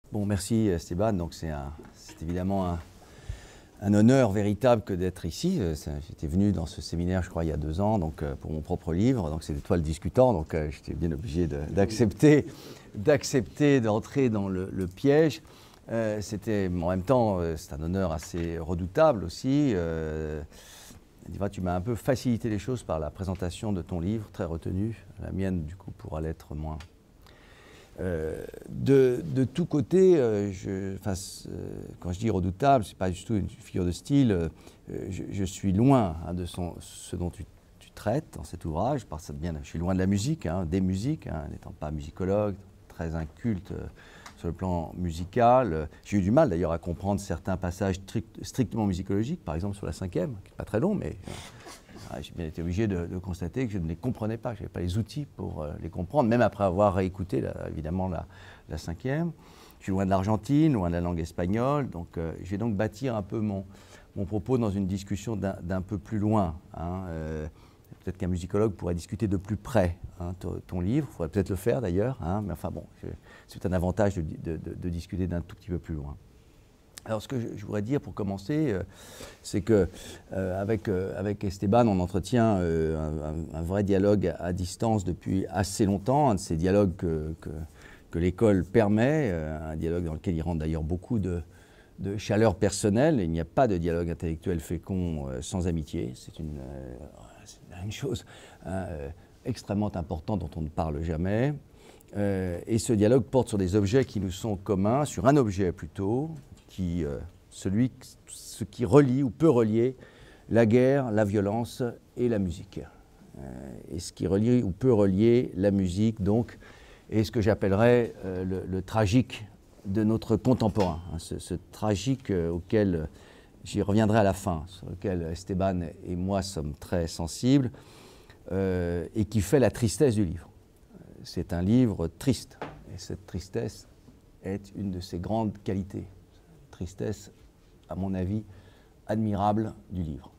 Bon, merci Esteban. Donc c'est évidemment un honneur véritable que d'être ici. J'étais venu dans ce séminaire, je crois, il y a 2 ans, donc pour mon propre livre. Donc c'est l'Étoile discutant. Donc j'étais bien obligé d'accepter d'entrer dans le piège. C'était en même temps, c'est un honneur assez redoutable aussi. Tu m'as un peu facilité les choses par la présentation de ton livre, très retenu. La mienne, du coup, pourra l'être moins. De tous côtés, quand je dis redoutable, ce n'est pas du tout une figure de style. Je suis loin de ce dont tu traites dans cet ouvrage. Je suis loin de la musique, des musiques, n'étant pas musicologue, très inculte sur le plan musical. J'ai eu du mal d'ailleurs à comprendre certains passages strictement musicologiques, par exemple sur la 5e, qui n'est pas très long, mais j'ai bien été obligé de constater que je ne les comprenais pas, je n'avais pas les outils pour les comprendre, même après avoir réécouté évidemment la 5e. Je suis loin de l'Argentine, loin de la langue espagnole, donc je vais donc bâtir un peu mon propos dans une discussion d'un peu plus loin. Peut-être qu'un musicologue pourrait discuter de plus près ton livre, il faudrait peut-être le faire d'ailleurs, mais enfin bon, c'est un avantage de discuter d'un tout petit peu plus loin. Alors ce que je voudrais dire pour commencer, c'est qu'avec Esteban, on entretient un vrai dialogue à distance depuis assez longtemps, un de ces dialogues que l'école permet, un dialogue dans lequel il rentre d'ailleurs beaucoup de chaleur personnelle. Il n'y a pas de dialogue intellectuel fécond sans amitié, c'est une chose extrêmement importante dont on ne parle jamais. Et ce dialogue porte sur des objets qui nous sont communs, sur un objet plutôt, ce qui relie ou peut relier la guerre, la violence et la musique. Et ce qui relie ou peut relier la musique, donc, est ce que j'appellerais le tragique de notre contemporain. Ce tragique auquel j'y reviendrai à la fin, sur lequel Esteban et moi sommes très sensibles, et qui fait la tristesse du livre. C'est un livre triste, et cette tristesse est une de ses grandes qualités. Tristesse, à mon avis, admirable du livre.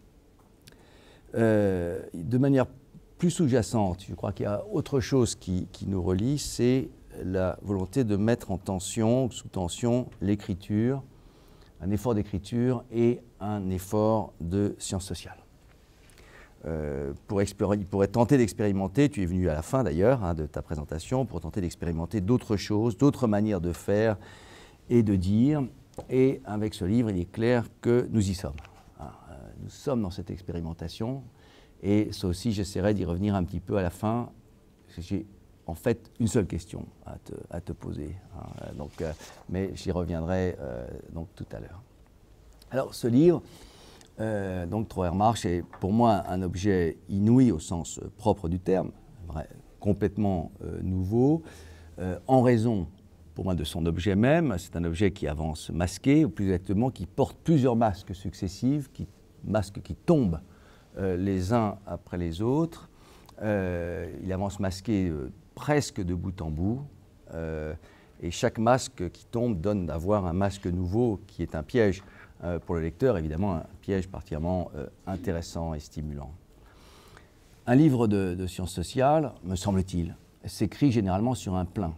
De manière plus sous-jacente, je crois qu'il y a autre chose qui nous relie, c'est la volonté de mettre en tension, sous tension, l'écriture, un effort d'écriture et un effort de sciences sociales. Il pourrait tenter d'expérimenter, tu es venu à la fin d'ailleurs de ta présentation, pour tenter d'expérimenter d'autres choses, d'autres manières de faire et de dire. Et avec ce livre, il est clair que nous y sommes. Nous sommes dans cette expérimentation. Et ça aussi, j'essaierai d'y revenir un petit peu à la fin. J'ai en fait une seule question à te poser. Mais j'y reviendrai donc tout à l'heure. Alors ce livre, donc Trauermarsch, est pour moi un objet inouï au sens propre du terme, complètement nouveau, en raison pour moi de son objet même. C'est un objet qui avance masqué, ou plus exactement qui porte plusieurs masques successifs, masques qui tombent les uns après les autres. Il avance masqué presque de bout en bout, et chaque masque qui tombe donne d'avoir un masque nouveau qui est un piège pour le lecteur, évidemment un piège particulièrement intéressant et stimulant. Un livre de sciences sociales, me semble-t-il, s'écrit généralement sur un plein.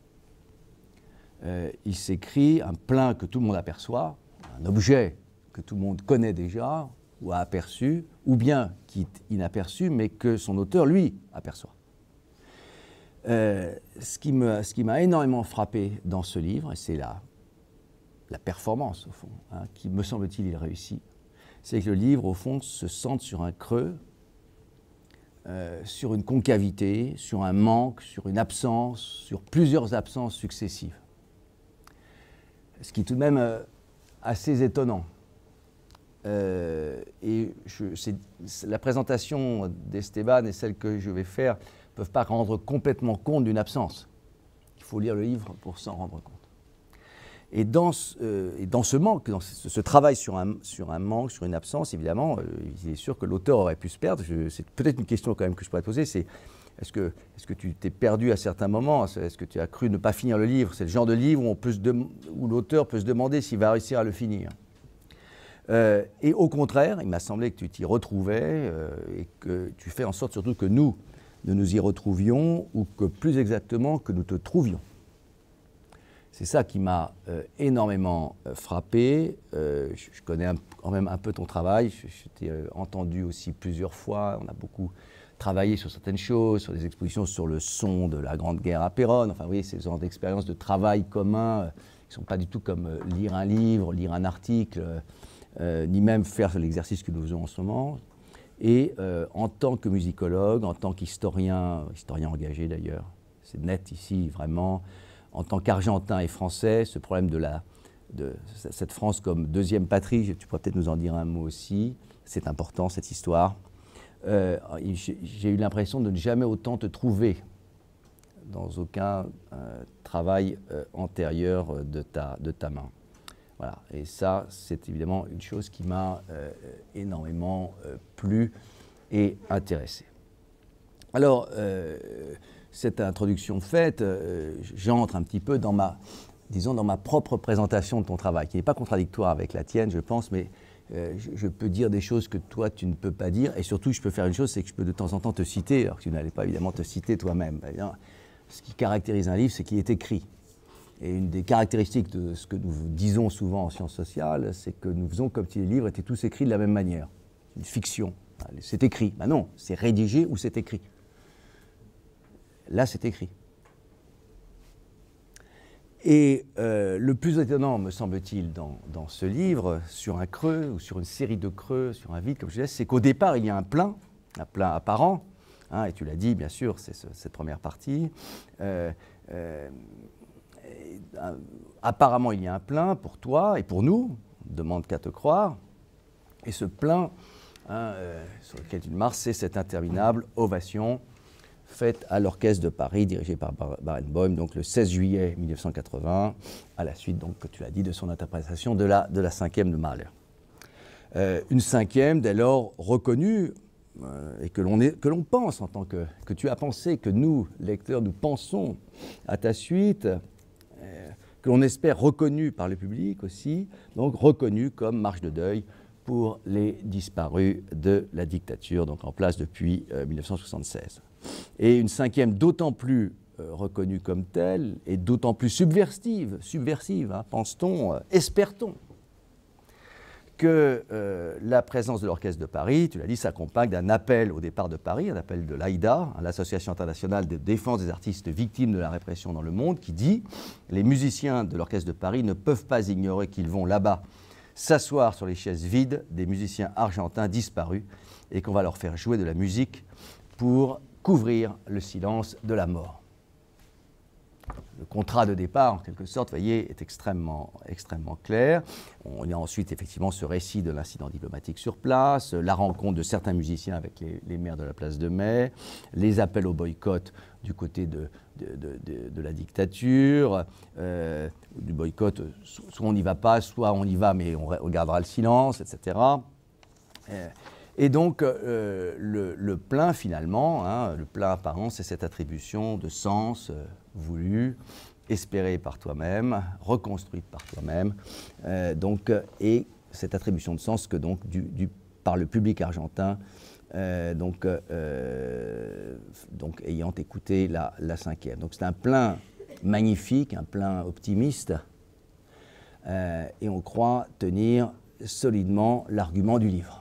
Il s'écrit un plein que tout le monde aperçoit, un objet que tout le monde connaît déjà ou a aperçu, ou bien qui est inaperçu, mais que son auteur, lui, aperçoit. Ce qui m'a énormément frappé dans ce livre, et c'est la performance, au fond, qui, me semble-t-il, il réussit, c'est que le livre, au fond, se centre sur un creux, sur une concavité, sur un manque, sur une absence, sur plusieurs absences successives. Ce qui est tout de même assez étonnant. Et la présentation d'Esteban et celle que je vais faire ne peuvent pas rendre complètement compte d'une absence. Il faut lire le livre pour s'en rendre compte. Et dans ce manque, dans ce travail sur un manque, sur une absence, évidemment, il est sûr que l'auteur aurait pu se perdre. C'est peut-être une question quand même que je pourrais te poser, c'est est-ce que tu t'es perdu à certains moments? Est-ce que tu as cru ne pas finir le livre? C'est le genre de livre où l'auteur peut se demander s'il va réussir à le finir. Et au contraire, il m'a semblé que tu t'y retrouvais et que tu fais en sorte surtout que nous y retrouvions, ou que plus exactement que nous te trouvions. C'est ça qui m'a énormément frappé. Je connais quand même un peu ton travail. Je t'ai entendu aussi plusieurs fois. On a beaucoup travaillé sur certaines choses, sur des expositions sur le son de la Grande Guerre à Péronne. Enfin, vous voyez, ces genres d'expériences de travail commun qui ne sont pas du tout comme lire un livre, lire un article, ni même faire l'exercice que nous faisons en ce moment. Et en tant que musicologue, en tant qu'historien, historien engagé d'ailleurs, c'est net ici vraiment, en tant qu'Argentin et Français, ce problème de cette France comme deuxième patrie, tu pourrais peut-être nous en dire un mot aussi, c'est important cette histoire. J'ai eu l'impression de ne jamais autant te trouver dans aucun travail antérieur de ta main. Voilà. Et ça, c'est évidemment une chose qui m'a énormément plu et intéressé. Alors, cette introduction faite, j'entre un petit peu dans ma propre présentation de ton travail, qui n'est pas contradictoire avec la tienne, je pense, mais je peux dire des choses que toi, tu ne peux pas dire. Et surtout, je peux faire une chose, c'est que je peux de temps en temps te citer, alors que tu n'allais pas évidemment te citer toi-même. Ce qui caractérise un livre, c'est qu'il est écrit. Et une des caractéristiques de ce que nous disons souvent en sciences sociales, c'est que nous faisons comme si les livres étaient tous écrits de la même manière. Une fiction. C'est écrit. Ben non, c'est rédigé ou c'est écrit. Là, c'est écrit. Et le plus étonnant, me semble-t-il, dans ce livre, sur un creux ou sur une série de creux, sur un vide, comme je disais, c'est qu'au départ, il y a un plein apparent, hein, et tu l'as dit, bien sûr, c'est cette première partie. Apparemment, il y a un plein pour toi et pour nous, on ne demande qu'à te croire. Et ce plein, sur lequel tu marches, c'est cette interminable ovation faite à l'Orchestre de Paris, dirigé par Barenboim, donc le 16 juillet 1980, à la suite, donc, que tu l'as dit, de son interprétation de la cinquième de Mahler. Une cinquième, dès lors, reconnue, et que l'on pense en tant que tu as pensé, que nous, lecteurs, nous pensons à ta suite, que l'on espère reconnue par le public aussi, donc reconnue comme marche de deuil pour les disparus de la dictature, donc en place depuis 1976. Et une cinquième d'autant plus reconnue comme telle, et d'autant plus subversive, hein, pense-t-on, espère-t-on, que la présence de l'Orchestre de Paris, tu l'as dit, s'accompagne d'un appel au départ de Paris, un appel de l'AIDA, l'Association internationale de défense des artistes victimes de la répression dans le monde, qui dit « Les musiciens de l'Orchestre de Paris ne peuvent pas ignorer qu'ils vont là-bas s'asseoir sur les chaises vides des musiciens argentins disparus et qu'on va leur faire jouer de la musique pour couvrir le silence de la mort. » Le contrat de départ, en quelque sorte, vous voyez, est extrêmement clair. On a ensuite effectivement ce récit de l'incident diplomatique sur place, la rencontre de certains musiciens avec les maires de la place de Mai, les appels au boycott du côté de la dictature, du boycott, soit on n'y va pas, soit on y va mais on gardera le silence, etc. Et donc, le plein, finalement, hein, le plein apparent, c'est cette attribution de sens voulu, espéré par toi-même, reconstruite par toi-même, et cette attribution de sens que, donc, par le public argentin, donc ayant écouté la cinquième. Donc, c'est un plein magnifique, un plein optimiste, et on croit tenir solidement l'argument du livre.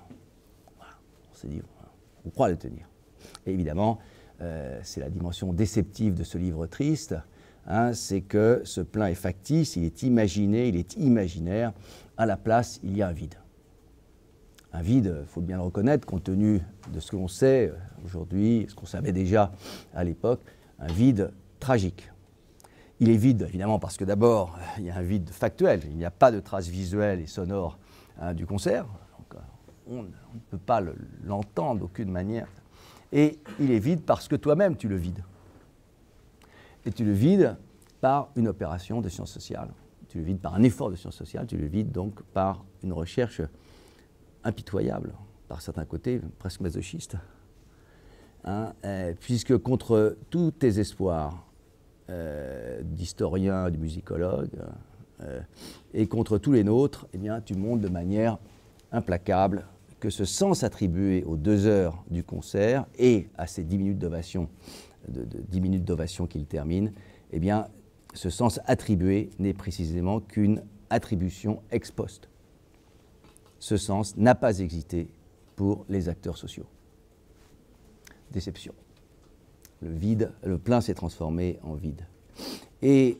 On croit le tenir. Et évidemment, c'est la dimension déceptive de ce livre triste, hein, c'est que ce plein est factice, il est imaginé, il est imaginaire. À la place, il y a un vide. Un vide, il faut bien le reconnaître, compte tenu de ce que l'on sait aujourd'hui, ce qu'on savait déjà à l'époque, un vide tragique. Il est vide, évidemment, parce que d'abord, il y a un vide factuel, il n'y a pas de traces visuelles et sonores, hein, du concert. On ne peut pas l'entendre d'aucune manière. Et il est vide parce que toi-même, tu le vides. Et tu le vides par une opération de sciences sociales. Tu le vides par un effort de sciences sociales. Tu le vides donc par une recherche impitoyable, par certains côtés presque masochiste. Hein, puisque contre tous tes espoirs d'historien, de musicologue, et contre tous les nôtres, eh bien, tu montres de manière implacable que ce sens attribué aux 2 heures du concert et à ces 10 minutes d'ovation, 10 minutes d'ovation qu'il termine, eh bien, ce sens attribué n'est précisément qu'une attribution ex post. Ce sens n'a pas existé pour les acteurs sociaux. Déception. Le vide, le plein s'est transformé en vide. Et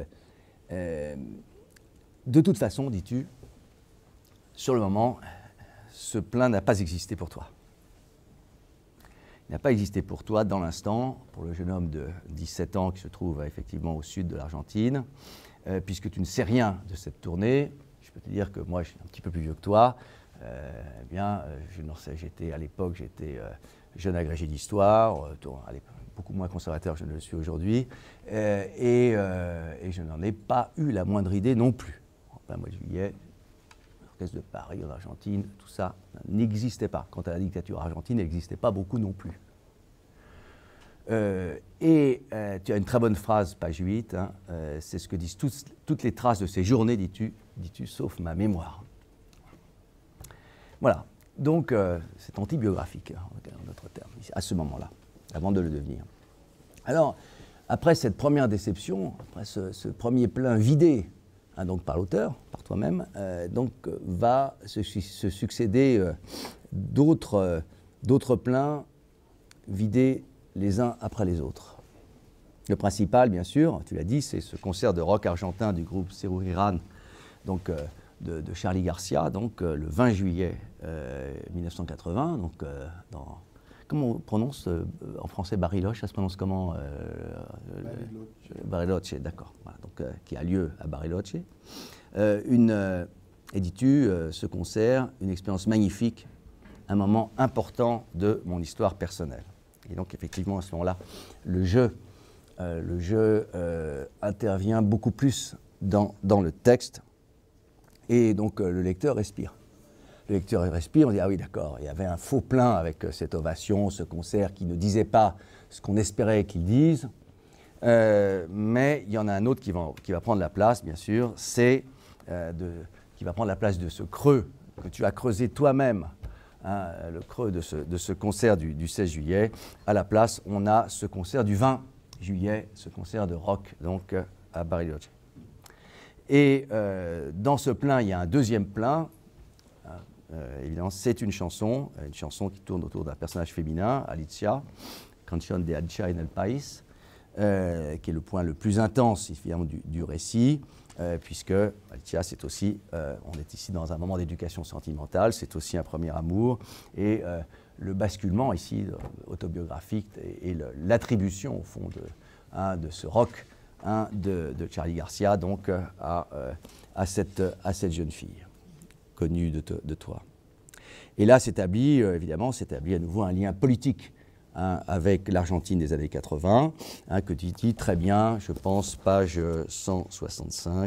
de toute façon, dis-tu, sur le moment, ce plein n'a pas existé pour toi. Il n'a pas existé pour toi dans l'instant, pour le jeune homme de 17 ans qui se trouve effectivement au sud de l'Argentine, puisque tu ne sais rien de cette tournée. Je peux te dire que moi, je suis un petit peu plus vieux que toi. Je n'en sais, à l'époque, j'étais jeune agrégé d'histoire, beaucoup moins conservateur que je ne le suis aujourd'hui, et je n'en ai pas eu la moindre idée non plus. Enfin, mois de juillet, l'orchestre de Paris, en Argentine, tout ça n'existait pas. Quant à la dictature argentine, elle n'existait pas beaucoup non plus. Tu as une très bonne phrase, page 8, hein, c'est ce que disent toutes les traces de ces journées, dis-tu, sauf ma mémoire. Voilà, donc c'est antibiographique, en d'autres termes, à ce moment-là, avant de le devenir. Alors, après cette première déception, après ce premier plein vidé, hein, donc par l'auteur, par toi-même, va se succéder d'autres pleins vidés les uns après les autres. Le principal, bien sûr, tu l'as dit, c'est ce concert de rock argentin du groupe Seruriran, donc de Charly Garcia, donc le 20 juillet 1980, donc comment on prononce en français Bariloche, ça se prononce comment Bariloche, d'accord, voilà, donc qui a lieu à Bariloche. Et dis-tu, ce concert, une expérience magnifique, un moment important de mon histoire personnelle. Et donc effectivement, à ce moment-là, le jeu intervient beaucoup plus dans le texte, et donc le lecteur respire. Le lecteur respire, on dit « Ah oui, d'accord, il y avait un faux plein avec cette ovation, ce concert qui ne disait pas ce qu'on espérait qu'il dise. » Mais il y en a un autre qui va prendre la place, bien sûr, qui va prendre la place de ce creux que tu as creusé toi-même, hein, le creux de ce concert du 16 juillet. À la place, on a ce concert du 20 juillet, ce concert de rock, donc à Bariloche. Et dans ce plein, il y a un deuxième plein. Évidemment, c'est une chanson qui tourne autour d'un personnage féminin, Alicia, Canción de Alicia en el País, qui est le point le plus intense évidemment, du récit, puisque Alicia, c'est aussi, on est ici dans un moment d'éducation sentimentale, c'est aussi un premier amour, et le basculement ici autobiographique et l'attribution au fond de ce rock de Charly Garcia donc à cette jeune fille connue de toi. Et là s'établit à nouveau un lien politique avec l'Argentine des années 80, que tu dis très bien, je pense, page 165.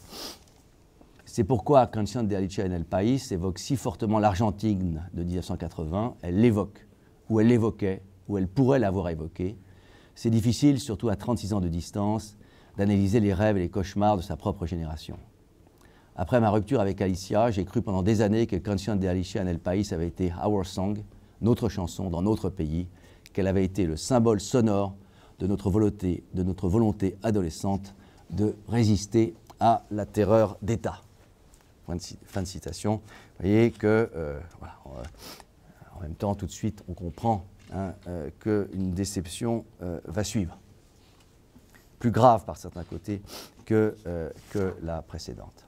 C'est pourquoi Canción de Alicia en el País évoque si fortement l'Argentine de 1980, elle l'évoque, ou elle l'évoquait, ou elle pourrait l'avoir évoqué. C'est difficile, surtout à 36 ans de distance, d'analyser les rêves et les cauchemars de sa propre génération. Après ma rupture avec Alicia, j'ai cru pendant des années que Canción de Alicia en el País avait été our song, notre chanson dans notre pays, qu'elle avait été le symbole sonore de notre volonté adolescente de résister à la terreur d'État. Fin de citation. Vous voyez que, voilà, en même temps, tout de suite, on comprend qu'une déception va suivre. Plus grave par certains côtés que la précédente.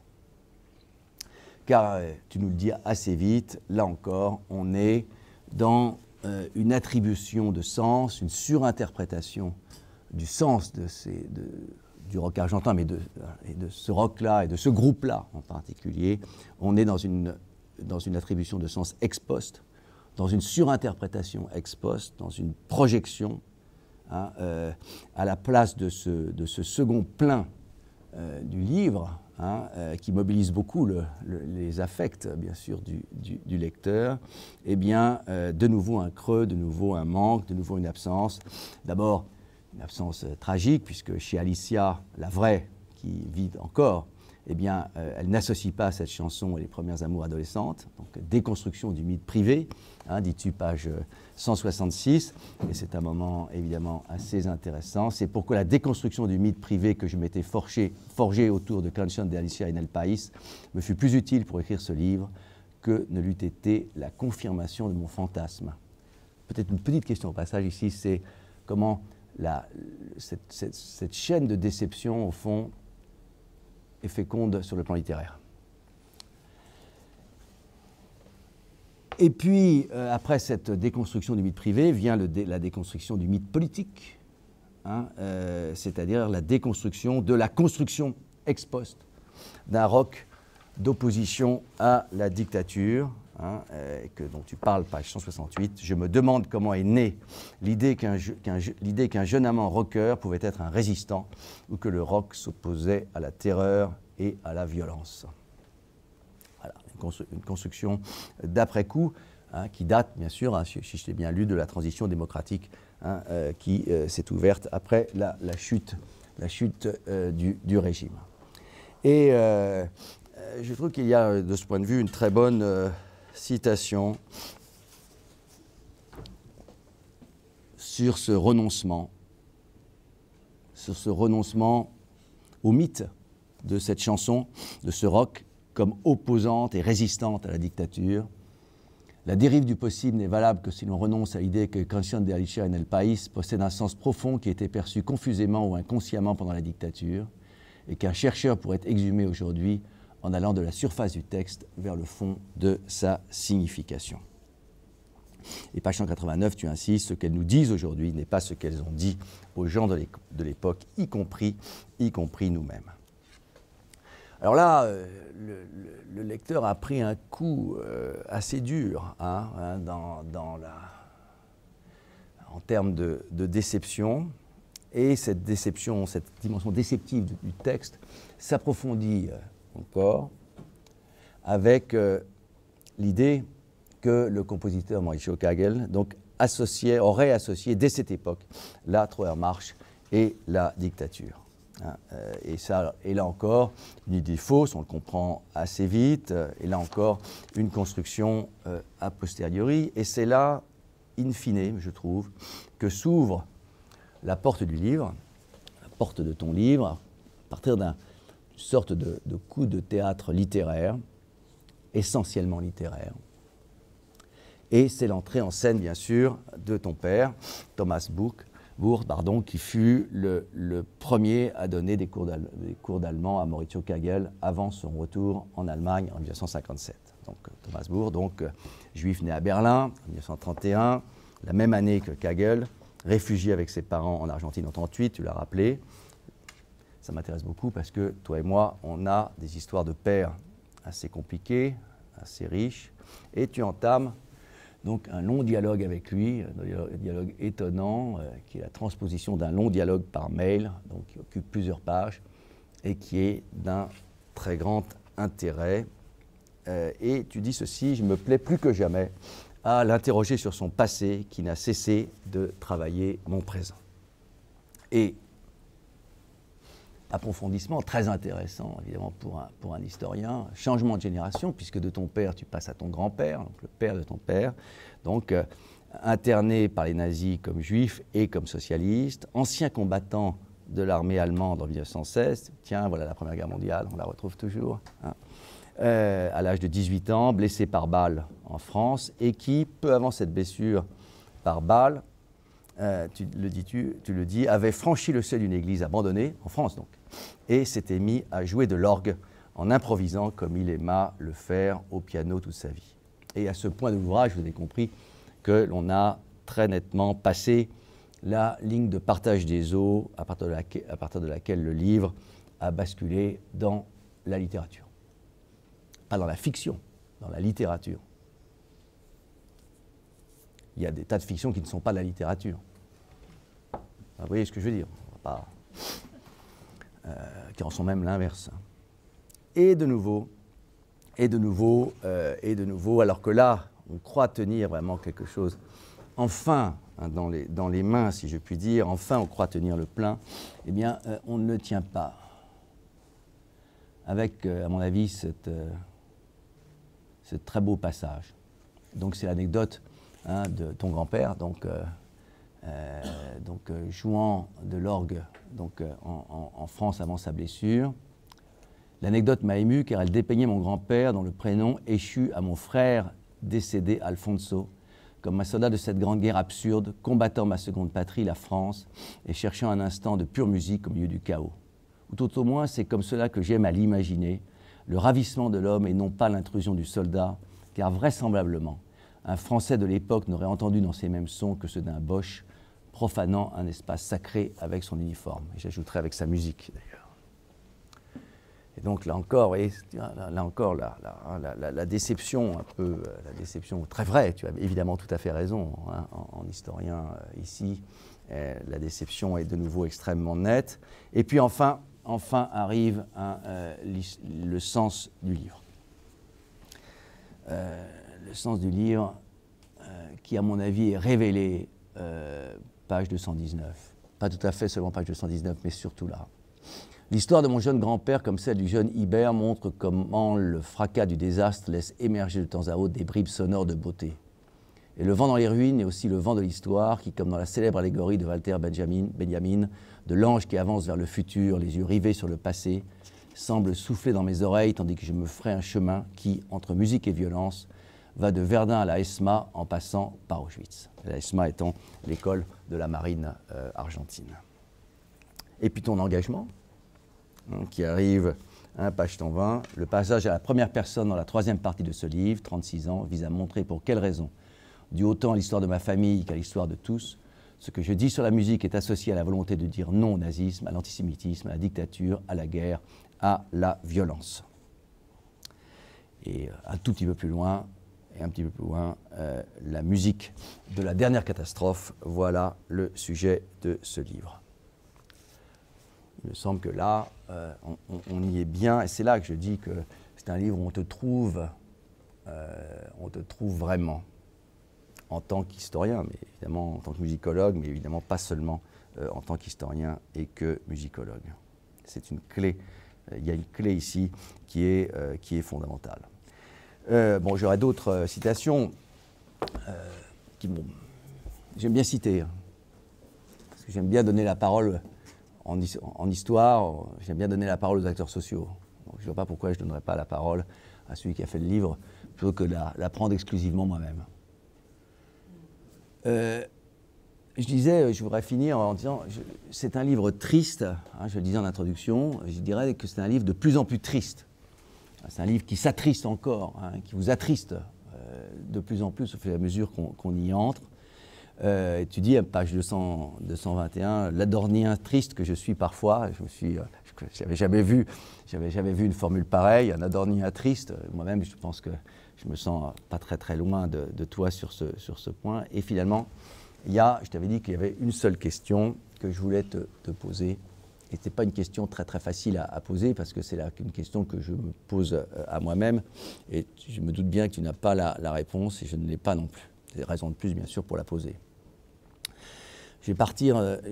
Car, tu nous le dis assez vite, là encore, on est dans une attribution de sens, une surinterprétation du sens du rock argentin, mais de ce rock-là et de ce groupe-là en particulier. On est dans une attribution de sens ex post, dans une surinterprétation ex post, dans une projection à la place de ce second plein du livre, qui mobilise beaucoup les affects, bien sûr, du lecteur, eh bien, de nouveau un creux, de nouveau un manque, de nouveau une absence. D'abord, une absence tragique, puisque chez Alicia, la vraie, qui vit encore, eh bien, elle n'associe pas cette chanson et les premières amours adolescentes. Donc, déconstruction du mythe privé, hein, dis-tu page 166. Et c'est un moment évidemment assez intéressant. C'est pourquoi la déconstruction du mythe privé que je m'étais forgé autour de Canción de Alicia en el País me fut plus utile pour écrire ce livre que ne l'eût été la confirmation de mon fantasme. Peut-être une petite question au passage ici, c'est comment cette chaîne de déception, au fond, est féconde sur le plan littéraire. Et puis, après cette déconstruction du mythe privé, vient la déconstruction du mythe politique, hein, c'est-à-dire la déconstruction de la construction ex post d'un rock d'opposition à la dictature, hein, dont tu parles, page 168. Je me demande comment est née l'idée qu'un jeune amant rocker pouvait être un résistant ou que le rock s'opposait à la terreur et à la violence. Voilà, une construction d'après-coup, hein, qui date, bien sûr, hein, si je l'ai bien lu, de la transition démocratique, hein, qui s'est ouverte après la chute du régime. Et je trouve qu'il y a, de ce point de vue, une très bonne citation sur ce renoncement au mythe de cette chanson, de ce rock, comme opposante et résistante à la dictature. La dérive du possible n'est valable que si l'on renonce à l'idée que Canción de Alicia en el País possède un sens profond qui était perçu confusément ou inconsciemment pendant la dictature, et qu'un chercheur pourrait exhumer aujourd'hui en allant de la surface du texte vers le fond de sa signification. Et page 189, tu insistes, ce qu'elles nous disent aujourd'hui n'est pas ce qu'elles ont dit aux gens de l'époque, y compris nous-mêmes. Alors là, le lecteur a pris un coup assez dur, hein, en termes de déception. Et cette déception, cette dimension déceptive du texte s'approfondit encore avec l'idée que le compositeur Mauricio Kagel donc, aurait associé dès cette époque la Trauermarsch et la dictature. Hein, et là encore, une idée fausse, on le comprend assez vite, et là encore, une construction a posteriori. Et c'est là, in fine, je trouve, que s'ouvre la porte du livre, la porte de ton livre, à partir d'une sorte de coup de théâtre littéraire, essentiellement littéraire. Et c'est l'entrée en scène, bien sûr, de ton père, Thomas Bourg, qui fut le premier à donner des cours d'allemand à Mauricio Kagel avant son retour en Allemagne en 1957. Donc Thomas Bourg, juif né à Berlin en 1931, la même année que Kagel, réfugié avec ses parents en Argentine en 1938, tu l'as rappelé. Ça m'intéresse beaucoup parce que toi et moi, on a des histoires de pères assez compliquées, assez riches, et tu entames donc un long dialogue avec lui, un dialogue étonnant, qui est la transposition d'un long dialogue par mail, donc qui occupe plusieurs pages, et qui est d'un très grand intérêt. Et tu dis ceci, je me plais plus que jamais à l'interroger sur son passé qui n'a cessé de travailler mon présent. Et approfondissement très intéressant, évidemment, pour un historien, changement de génération, puisque de ton père, tu passes à ton grand-père, donc le père de ton père, donc interné par les nazis comme juif et comme socialiste, ancien combattant de l'armée allemande en 1916, tiens, voilà la Première Guerre mondiale, on la retrouve toujours, hein. À l'âge de 18 ans, blessé par balle en France, et qui, peu avant cette blessure par balle, tu le dis, avait franchi le seuil d'une église abandonnée, en France donc, et s'était mis à jouer de l'orgue en improvisant comme il aima le faire au piano toute sa vie. Et à ce point de l'ouvrage, vous avez compris que l'on a très nettement passé la ligne de partage des eaux à partir de laquelle le livre a basculé dans la littérature. Pas dans la fiction, dans la littérature. Il y a des tas de fictions qui ne sont pas de la littérature. Vous voyez ce que je veux dire? Qui en sont même l'inverse. Et de nouveau, alors que là, on croit tenir vraiment quelque chose, enfin, hein, dans les mains, si je puis dire, enfin on croit tenir le plein, eh bien, on ne le tient pas. avec, à mon avis, ce très beau passage. Donc c'est l'anecdote de ton grand-père, jouant de l'orgue en France avant sa blessure. L'anecdote m'a ému car elle dépeignait mon grand-père dont le prénom échut à mon frère décédé Alfonso, comme un soldat de cette grande guerre absurde, combattant ma seconde patrie, la France, et cherchant un instant de pure musique au milieu du chaos. Ou tout au moins, c'est comme cela que j'aime à l'imaginer, le ravissement de l'homme et non pas l'intrusion du soldat, car vraisemblablement, un Français de l'époque n'aurait entendu dans ces mêmes sons que ceux d'un Boche, profanant un espace sacré avec son uniforme. Et j'ajouterai avec sa musique, d'ailleurs. Et donc là encore, la déception un peu, la déception très vraie, tu as évidemment tout à fait raison, en historien ici, la déception est de nouveau extrêmement nette. Et puis enfin arrive le sens du livre. Le sens du livre qui, à mon avis, est révélé page 219. Pas tout à fait seulement page 219, mais surtout là. L'histoire de mon jeune grand-père, comme celle du jeune Ibert, montre comment le fracas du désastre laisse émerger de temps à autre des bribes sonores de beauté. Et le vent dans les ruines est aussi le vent de l'histoire qui, comme dans la célèbre allégorie de Walter Benjamin, de l'ange qui avance vers le futur, les yeux rivés sur le passé, semble souffler dans mes oreilles tandis que je me ferai un chemin qui, entre musique et violence, va de Verdun à la ESMA en passant par Auschwitz. La ESMA étant l'école de la marine argentine. Et puis ton engagement qui arrive, page 120. Le passage à la première personne dans la troisième partie de ce livre, 36 ans, vise à montrer pour quelles raisons, dû autant à l'histoire de ma famille qu'à l'histoire de tous, ce que je dis sur la musique est associé à la volonté de dire non au nazisme, à l'antisémitisme, à la dictature, à la guerre, à la violence. Et un tout petit peu plus loin, la musique de la dernière catastrophe, voilà le sujet de ce livre. Il me semble que là, on y est bien, et c'est là que je dis que c'est un livre où on te trouve vraiment, en tant qu'historien, mais évidemment en tant que musicologue, mais évidemment pas seulement en tant qu'historien et que musicologue. C'est une clé, il y a une clé ici qui est fondamentale. Bon, j'aurais d'autres citations j'aime bien citer, parce que j'aime bien donner la parole en histoire, j'aime bien donner la parole aux acteurs sociaux. Donc, je ne vois pas pourquoi je ne donnerais pas la parole à celui qui a fait le livre, plutôt que de la prendre exclusivement moi-même. Je disais, je voudrais finir en disant, c'est un livre triste, je le disais en introduction, je dirais que c'est un livre de plus en plus triste. C'est un livre qui s'attriste encore, qui vous attriste de plus en plus au fur et à mesure qu'on y entre. Tu dis à page 221, l'adornien triste que je suis parfois, j'avais jamais vu une formule pareille, un adornien triste. Moi-même, je pense que je me sens pas très loin de toi sur ce point. Et finalement, je t'avais dit qu'il y avait une seule question que je voulais te poser. Et ce n'est pas une question très facile à poser, parce que c'est une question que je me pose à moi-même. Et je me doute bien que tu n'as pas la réponse, et je ne l'ai pas non plus. C'est raison de plus, bien sûr, pour la poser. Je vais partir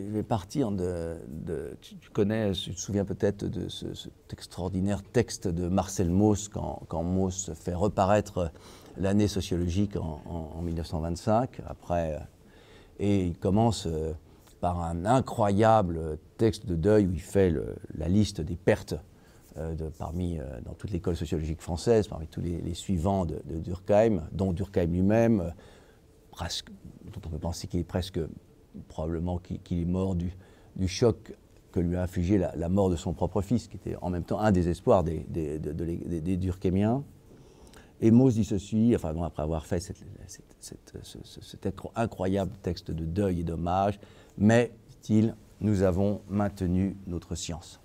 tu connais, tu te souviens peut-être de cet extraordinaire texte de Marcel Mauss, quand Mauss fait reparaître l'année sociologique en 1925, et il commence par un incroyable texte de deuil où il fait la liste des pertes dans toute l'école sociologique française, parmi tous les suivants de Durkheim, dont Durkheim lui-même, dont on peut penser qu'il est presque probablement qu'il est mort du choc que lui a infligé la mort de son propre fils, qui était en même temps un des espoirs des Durkheimiens. Et Mauss dit ceci, après avoir fait cet incroyable texte de deuil et d'hommage, mais, dit-il, nous avons maintenu notre science.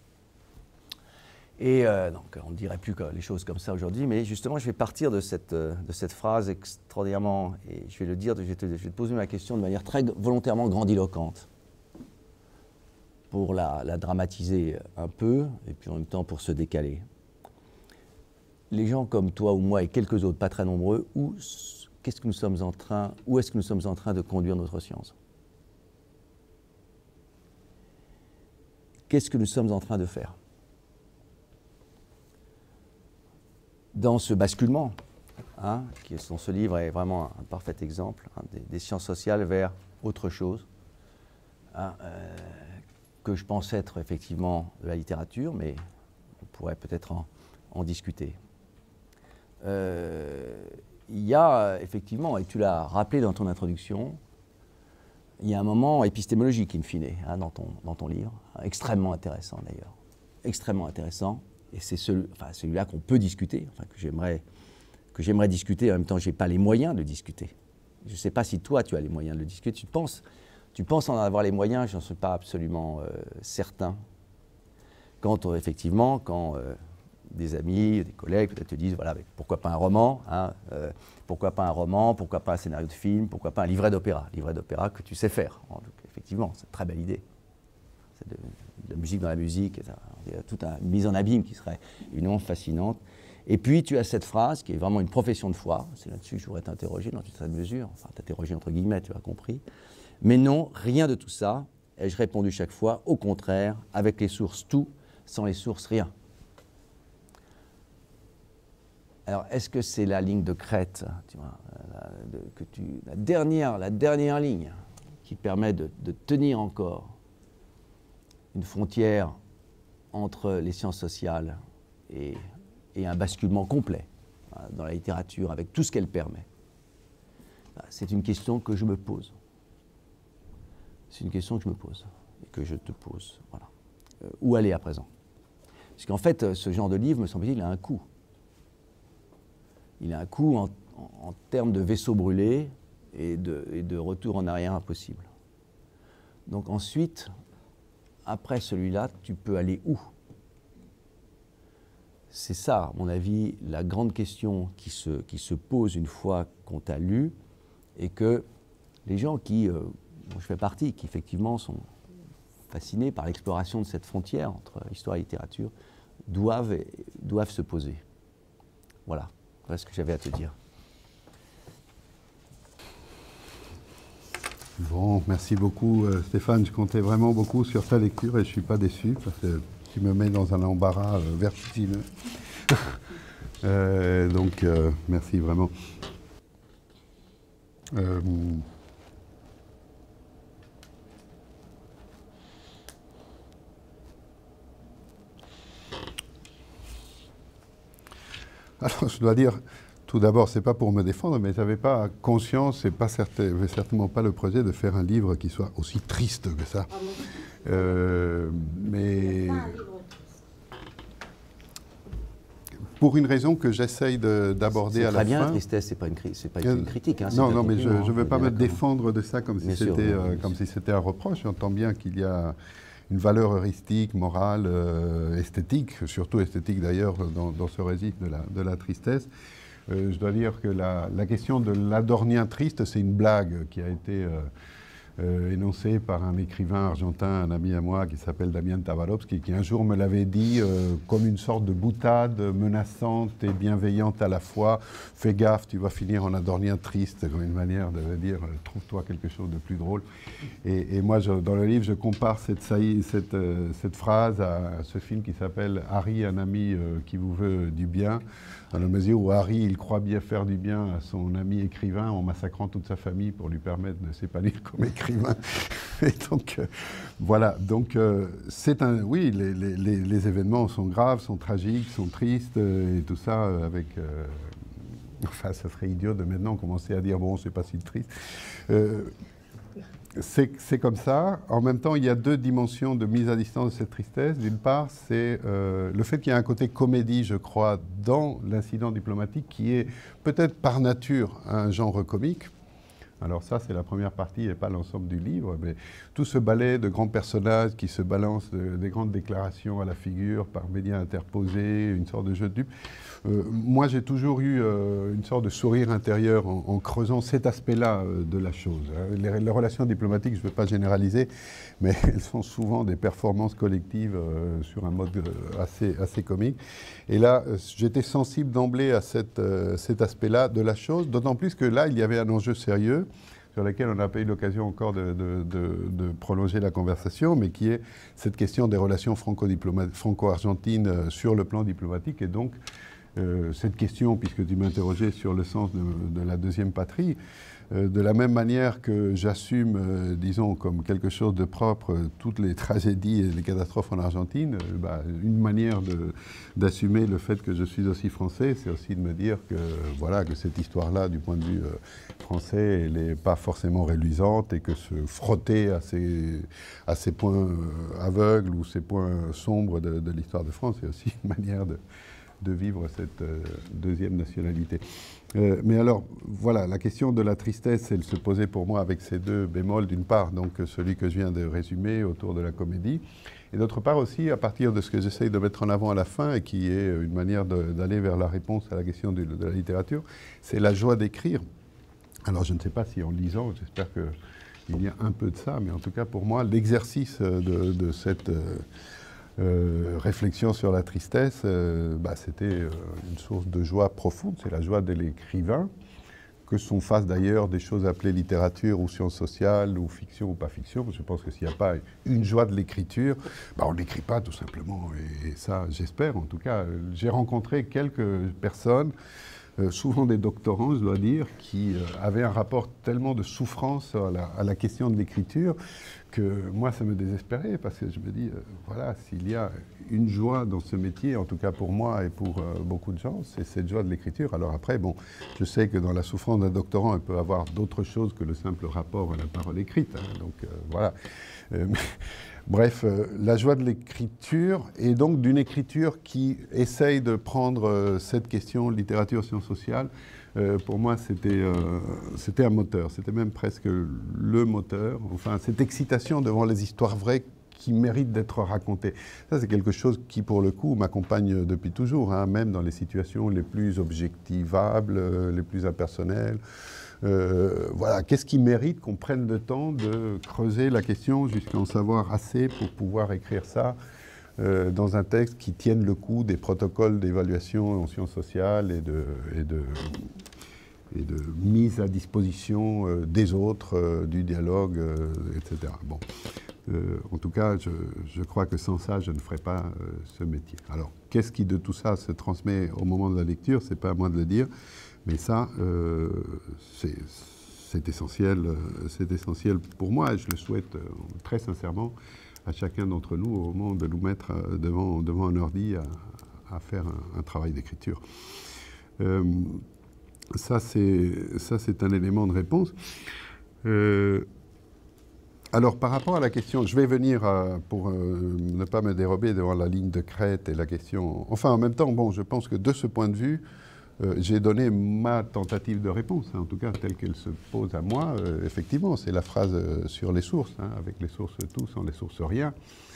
Et donc, on ne dirait plus les choses comme ça aujourd'hui, mais justement, je vais partir de cette phrase extraordinairement, et je vais le dire, je vais te poser ma question de manière très volontairement grandiloquente, pour la dramatiser un peu, et puis en même temps pour se décaler. Les gens comme toi ou moi et quelques autres, pas très nombreux, où est-ce que nous sommes en train de conduire notre science? Qu'est-ce que nous sommes en train de faire? dans ce basculement, hein, dont ce livre est vraiment un parfait exemple, hein, des sciences sociales vers autre chose, hein, que je pense être effectivement de la littérature, mais on pourrait peut-être en discuter. Il y a effectivement, et tu l'as rappelé dans ton introduction, il y a un moment épistémologique, in fine, hein, dans ton livre, extrêmement intéressant d'ailleurs, extrêmement intéressant, et c'est celui-là qu'on peut discuter, enfin, que j'aimerais discuter, en même temps je n'ai pas les moyens de discuter. Je ne sais pas si toi tu as les moyens de le discuter, tu penses en avoir les moyens, je n'en suis pas absolument certain. Quand effectivement, des amis, des collègues peut-être te disent, voilà, mais pourquoi pas un roman, hein, pourquoi pas un roman, pourquoi pas un scénario de film, pourquoi pas un livret d'opéra que tu sais faire. Donc, effectivement, c'est une très belle idée. C'est de la musique dans la musique, il y a toute une mise en abîme qui serait évidemment fascinante. Et puis tu as cette phrase qui est vraiment une profession de foi, c'est là-dessus que je voudrais t'interroger dans une certaine mesure, enfin t'interroger entre guillemets, tu as compris. Mais non, rien de tout ça, ai-je répondu chaque fois, au contraire, avec les sources tout, sans les sources rien. Alors, est-ce que c'est la ligne de crête, tu vois, la dernière ligne qui permet de tenir encore une frontière entre les sciences sociales et un basculement complet, hein, dans la littérature, avec tout ce qu'elle permet? C'est une question que je me pose. C'est une question que je me pose et que je te pose. Voilà. Où aller à présent? Parce qu'en fait, ce genre de livre, me semble-t-il, a un coût. Il a un coût en termes de vaisseaux brûlés et de retour en arrière impossible. Donc ensuite, après celui-là, tu peux aller où? C'est ça, à mon avis, la grande question qui se pose une fois qu'on t'a lu, et que les gens dont je fais partie, qui effectivement sont fascinés par l'exploration de cette frontière entre histoire et littérature, doivent se poser. Voilà. Voilà ce que j'avais à te dire. Bon, merci beaucoup Stéphane. Je comptais vraiment beaucoup sur ta lecture et je ne suis pas déçu parce que tu me mets dans un embarras vertigineux. Donc, merci vraiment. Alors, je dois dire, tout d'abord, c'est pas pour me défendre, mais je n'avais pas conscience et certainement pas le projet de faire un livre qui soit aussi triste que ça. Mais pour une raison que j'essaye d'aborder à la fin. C'est très bien, la tristesse, c'est pas une critique. Hein, non, mais je ne veux pas me défendre de ça comme si c'était un reproche. J'entends bien qu'il y a une valeur heuristique, morale, esthétique, surtout esthétique d'ailleurs dans ce récit de la tristesse. Je dois dire que la question de l'adornien triste, c'est une blague qui a été énoncée par un écrivain argentin, un ami à moi qui s'appelle Damien Tavarovski, qui un jour me l'avait dit comme une sorte de boutade menaçante et bienveillante à la fois. Fais gaffe, tu vas finir en adornien triste, comme une manière de dire trouve-toi quelque chose de plus drôle. Et moi, dans le livre, je compare cette phrase à ce film qui s'appelle Harry, un ami qui vous veut du bien, dans la mesure où Harry, il croit bien faire du bien à son ami écrivain en massacrant toute sa famille pour lui permettre de s'épanouir comme écrivain. Et donc, voilà. Donc, oui, les événements sont graves, sont tragiques, sont tristes, et tout ça avec... enfin, ça serait idiot de maintenant commencer à dire, bon, c'est pas si triste. C'est comme ça. En même temps, il y a deux dimensions de mise à distance de cette tristesse. D'une part, c'est le fait qu'il y a un côté comédie, je crois, dans l'incident diplomatique, qui est peut-être par nature un genre comique. Alors ça, c'est la première partie et pas l'ensemble du livre, mais tout ce ballet de grands personnages qui se balancent des grandes déclarations à la figure par médias interposés, une sorte de jeu de dupes. Moi, j'ai toujours eu une sorte de sourire intérieur en creusant cet aspect-là de la chose. Les relations diplomatiques, je ne veux pas généraliser, mais elles sont souvent des performances collectives sur un mode assez comique. Et là, j'étais sensible d'emblée à cet aspect-là de la chose, d'autant plus que là, il y avait un enjeu sérieux sur lequel on n'a pas eu l'occasion encore de prolonger la conversation, mais qui est cette question des relations franco-argentines sur le plan diplomatique, et donc cette question, puisque tu m'interrogeais sur le sens de la deuxième patrie. De la même manière que j'assume, disons, comme quelque chose de propre, toutes les tragédies et les catastrophes en Argentine, une manière d'assumer le fait que je suis aussi français, c'est aussi de me dire que, voilà, que cette histoire-là, du point de vue français, elle n'est pas forcément reluisante et que se frotter à ces points aveugles ou ces points sombres de l'histoire de France, c'est aussi une manière de vivre cette deuxième nationalité. Mais alors, voilà, la question de la tristesse, elle se posait pour moi avec ces deux bémols, d'une part, donc celui que je viens de résumer autour de la comédie, et d'autre part aussi, à partir de ce que j'essaye de mettre en avant à la fin, et qui est une manière d'aller vers la réponse à la question de la littérature, c'est la joie d'écrire. Alors, je ne sais pas si en lisant, j'espère qu'il y a un peu de ça, mais en tout cas, pour moi, l'exercice de cette... réflexion sur la tristesse, c'était une source de joie profonde, c'est la joie de l'écrivain, que sont face d'ailleurs des choses appelées littérature ou sciences sociales ou fiction ou pas fiction. Je pense que s'il n'y a pas une joie de l'écriture, on ne l'écrit pas tout simplement. Et ça, j'espère en tout cas. J'ai rencontré quelques personnes, souvent des doctorants, je dois dire, qui avaient un rapport tellement de souffrance à la question de l'écriture que moi, ça me désespérait, parce que je me dis, voilà, s'il y a une joie dans ce métier, en tout cas pour moi et pour beaucoup de gens, c'est cette joie de l'écriture. Alors après, bon, je sais que dans la souffrance d'un doctorant, il peut y avoir d'autres choses que le simple rapport à la parole écrite. Hein, donc voilà. Bref, la joie de l'écriture, et donc d'une écriture qui essaye de prendre cette question, littérature, sciences sociales, pour moi, c'était un moteur, c'était même presque le moteur, enfin, cette excitation devant les histoires vraies qui méritent d'être racontées. Ça, c'est quelque chose qui, pour le coup, m'accompagne depuis toujours, hein, même dans les situations les plus objectivables, les plus impersonnelles. Voilà, qu'est-ce qui mérite qu'on prenne le temps de creuser la question jusqu'à en savoir assez pour pouvoir écrire ça dans un texte qui tienne le coup des protocoles d'évaluation en sciences sociales et de mise à disposition des autres, du dialogue, etc. Bon. En tout cas, je crois que sans ça, je ne ferais pas ce métier. Alors, qu'est-ce qui de tout ça se transmet au moment de la lecture? C'est pas à moi de le dire, mais ça, c'est essentiel pour moi, et je le souhaite très sincèrement à chacun d'entre nous au moment de nous mettre devant un ordi à faire un travail d'écriture. Ça, c'est un élément de réponse. Alors, par rapport à la question, je vais venir, pour ne pas me dérober devant la ligne de crête et la question... Enfin, en même temps, bon, je pense que de ce point de vue, j'ai donné ma tentative de réponse, hein, en tout cas telle qu'elle se pose à moi. Effectivement, c'est la phrase sur les sources, hein, avec les sources tout, sans les sources rien.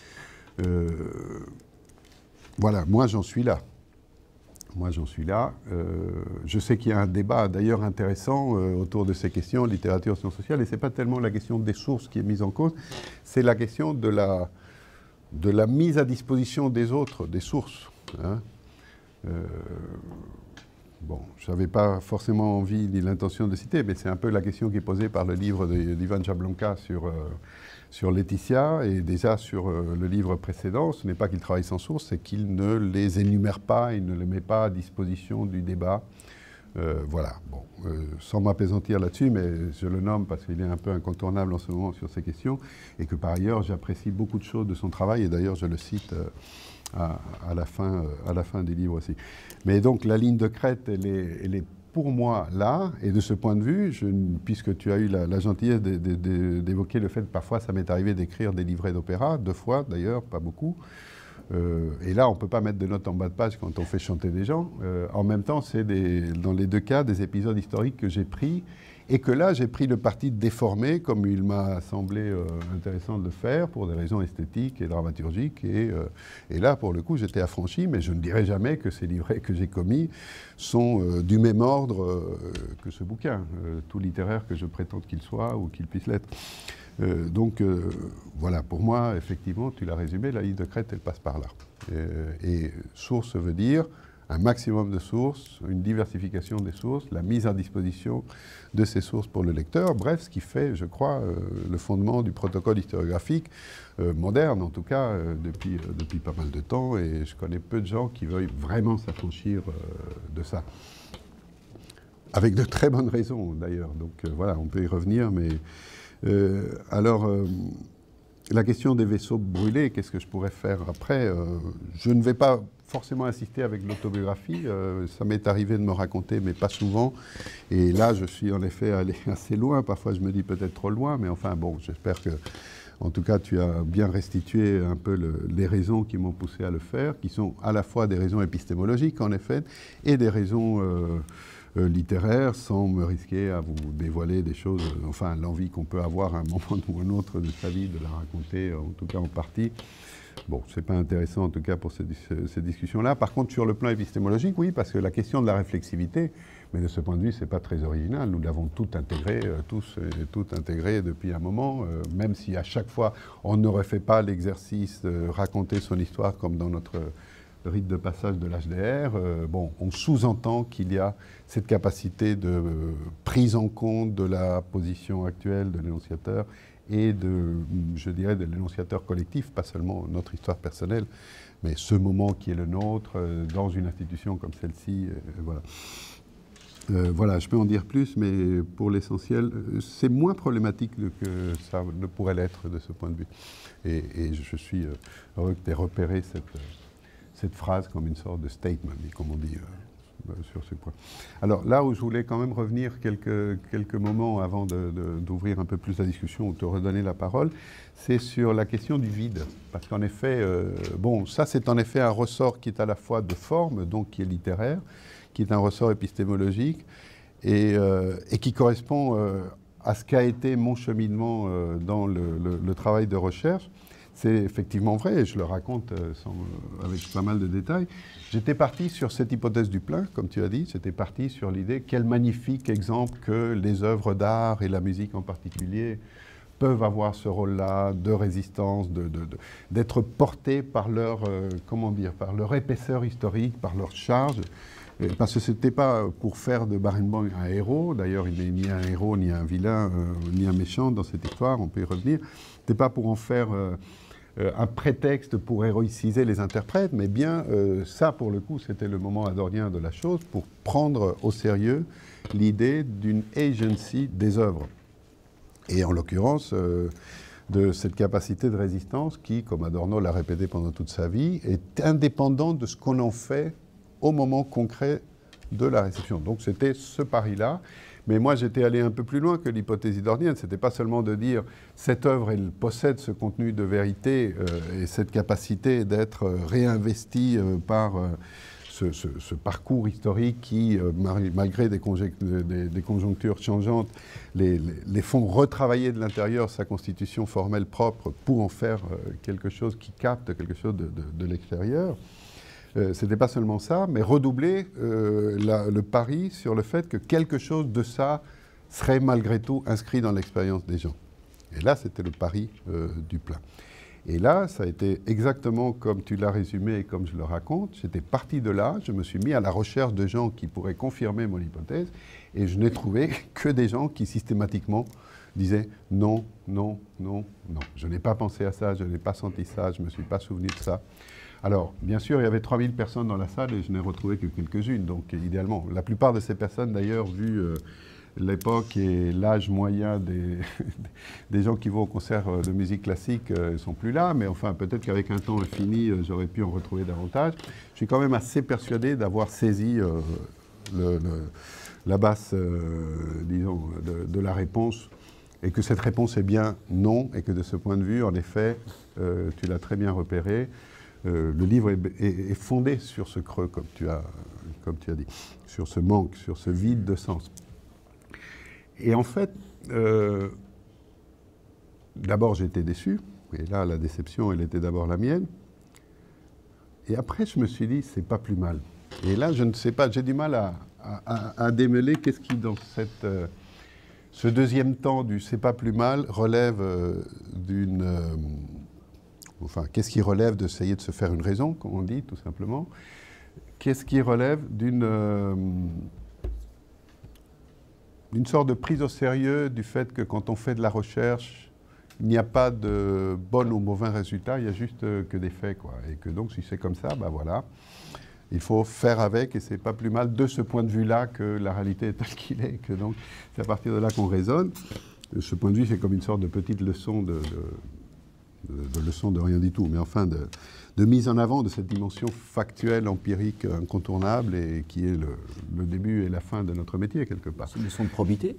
Voilà, moi j'en suis là. Je sais qu'il y a un débat d'ailleurs intéressant autour de ces questions, littérature, sciences sociales, et ce n'est pas tellement la question des sources qui est mise en cause, c'est la question de la mise à disposition des autres, des sources. Hein. Bon, je n'avais pas forcément envie ni l'intention de citer, mais c'est un peu la question qui est posée par le livre d'Ivan Jablonka sur Laetitia, et déjà sur le livre précédent. Ce n'est pas qu'il travaille sans source, c'est qu'il ne les énumère pas, il ne les met pas à disposition du débat. Voilà, bon, sans m'apaisantir là-dessus, mais je le nomme parce qu'il est un peu incontournable en ce moment sur ces questions, et que par ailleurs, j'apprécie beaucoup de choses de son travail, et d'ailleurs, je le cite à la fin des livres aussi. Mais donc, la ligne de crête, elle est pour moi là, et de ce point de vue, puisque tu as eu la gentillesse d'évoquer le fait que parfois ça m'est arrivé d'écrire des livrets d'opéra, 2 fois d'ailleurs, pas beaucoup, et là on ne peut pas mettre de notes en bas de page quand on fait chanter des gens. En même temps, c'est dans les 2 cas des épisodes historiques que j'ai pris, et que là j'ai pris le parti de déformer, comme il m'a semblé intéressant de le faire, pour des raisons esthétiques et dramaturgiques, et là pour le coup j'étais affranchi, mais je ne dirai jamais que ces livrets que j'ai commis sont du même ordre que ce bouquin, tout littéraire que je prétende qu'il soit ou qu'il puisse l'être. Donc voilà, pour moi, effectivement, tu l'as résumé, la ligne de crête, elle passe par là. Et source veut dire un maximum de sources, une diversification des sources, la mise à disposition de ces sources pour le lecteur, bref, ce qui fait, je crois, le fondement du protocole historiographique moderne, en tout cas, depuis pas mal de temps, et je connais peu de gens qui veuillent vraiment s'affranchir de ça. Avec de très bonnes raisons, d'ailleurs. Donc voilà, on peut y revenir, mais... la question des vaisseaux brûlés, qu'est-ce que je pourrais faire après? Je ne vais pas forcément insister avec l'autobiographie. Ça m'est arrivé de me raconter, mais pas souvent. Et là, je suis en effet allé assez loin. Parfois, je me dis peut-être trop loin. Mais enfin, bon, j'espère que, en tout cas, tu as bien restitué un peu les raisons qui m'ont poussé à le faire, qui sont à la fois des raisons épistémologiques, en effet, et des raisons... littéraire, sans me risquer à vous dévoiler des choses, enfin l'envie qu'on peut avoir à un moment ou un autre de sa vie, de la raconter, en tout cas en partie. Bon, c'est pas intéressant en tout cas pour ces discussions-là. Par contre, sur le plan épistémologique, oui, parce que la question de la réflexivité, mais de ce point de vue, c'est pas très original. Nous l'avons tout intégré, tous et toutes intégré depuis un moment, même si à chaque fois, on ne refait pas l'exercice de raconter son histoire comme dans notre rite de passage de l'HDR, bon, on sous-entend qu'il y a cette capacité de prise en compte de la position actuelle de l'énonciateur et je dirais, de l'énonciateur collectif, pas seulement notre histoire personnelle, mais ce moment qui est le nôtre dans une institution comme celle-ci, voilà. Voilà, je peux en dire plus, mais pour l'essentiel, c'est moins problématique que ça ne pourrait l'être de ce point de vue. Et je suis heureux que tu aies repéré cette phrase comme une sorte de statement, comme on dit sur ce point. Alors là où je voulais quand même revenir quelques moments avant d'ouvrir un peu plus la discussion ou te redonner la parole, c'est sur la question du vide. Parce qu'en effet, bon, ça c'est en effet un ressort qui est à la fois de forme, donc qui est littéraire, qui est un ressort épistémologique et qui correspond à ce qu'a été mon cheminement dans le travail de recherche. C'est effectivement vrai, et je le raconte avec pas mal de détails. J'étais parti sur cette hypothèse du plein, comme tu as dit. J'étais parti sur l'idée, quel magnifique exemple que les œuvres d'art et la musique en particulier peuvent avoir ce rôle-là de résistance, d'être portés par leur, comment dire, par leur épaisseur historique, par leur charge. Parce que ce n'était pas pour faire de Barenboim un héros. D'ailleurs, il n'est ni un héros, ni un vilain, ni un méchant dans cette histoire, on peut y revenir. Ce n'était pas pour en faire... un prétexte pour héroïciser les interprètes, mais bien ça, pour le coup, c'était le moment adorien de la chose, pour prendre au sérieux l'idée d'une agency des œuvres. Et en l'occurrence, de cette capacité de résistance qui, comme Adorno l'a répété pendant toute sa vie, est indépendante de ce qu'on en fait au moment concret de la réception. Donc c'était ce pari-là. Mais moi, j'étais allé un peu plus loin que l'hypothèse idornienne. Ce n'était pas seulement de dire cette œuvre, elle possède ce contenu de vérité et cette capacité d'être réinvestie par ce parcours historique qui, malgré des conjonctures changeantes, les font retravailler de l'intérieur sa constitution formelle propre pour en faire quelque chose qui capte quelque chose de l'extérieur. Ce n'était pas seulement ça, mais redoubler le pari sur le fait que quelque chose de ça serait malgré tout inscrit dans l'expérience des gens. Et là, c'était le pari du plein. Et là, ça a été exactement comme tu l'as résumé et comme je le raconte. J'étais parti de là, je me suis mis à la recherche de gens qui pourraient confirmer mon hypothèse, et je n'ai trouvé que des gens qui systématiquement disaient non, non, non, non. Je n'ai pas pensé à ça, je n'ai pas senti ça, je ne me suis pas souvenu de ça. Alors, bien sûr, il y avait 3000 personnes dans la salle et je n'ai retrouvé que quelques-unes, donc idéalement. La plupart de ces personnes, d'ailleurs, vu l'époque et l'âge moyen des gens qui vont au concert de musique classique, ne sont plus là, mais enfin, peut-être qu'avec un temps infini, j'aurais pu en retrouver davantage. Je suis quand même assez persuadé d'avoir saisi la base, disons, de la réponse, et que cette réponse est bien non, et que de ce point de vue, en effet, tu l'as très bien repéré, le livre est fondé sur ce creux, comme tu as dit, sur ce manque, sur ce vide de sens. Et en fait, d'abord j'étais déçu, et là la déception, elle était d'abord la mienne. Et après je me suis dit, c'est pas plus mal. Et là je ne sais pas, j'ai du mal à démêler qu'est-ce qui dans ce deuxième temps du c'est pas plus mal relève d'une... Enfin, qu'est-ce qui relève d'essayer de se faire une raison, comme on dit, tout simplement. qu'est-ce qui relève d'une sorte de prise au sérieux du fait que quand on fait de la recherche, il n'y a pas de bon ou mauvais résultat, il n'y a juste que des faits, quoi. Et que donc, si c'est comme ça, ben voilà, il faut faire avec, et c'est pas plus mal de ce point de vue-là que la réalité est telle qu'il est, que donc c'est à partir de là qu'on raisonne. Ce point de vue, c'est comme une sorte de petite leçon de leçon de rien du tout, mais enfin de mise en avant de cette dimension factuelle, empirique, incontournable, et qui est le début et la fin de notre métier, quelque part. C'est une leçon de probité.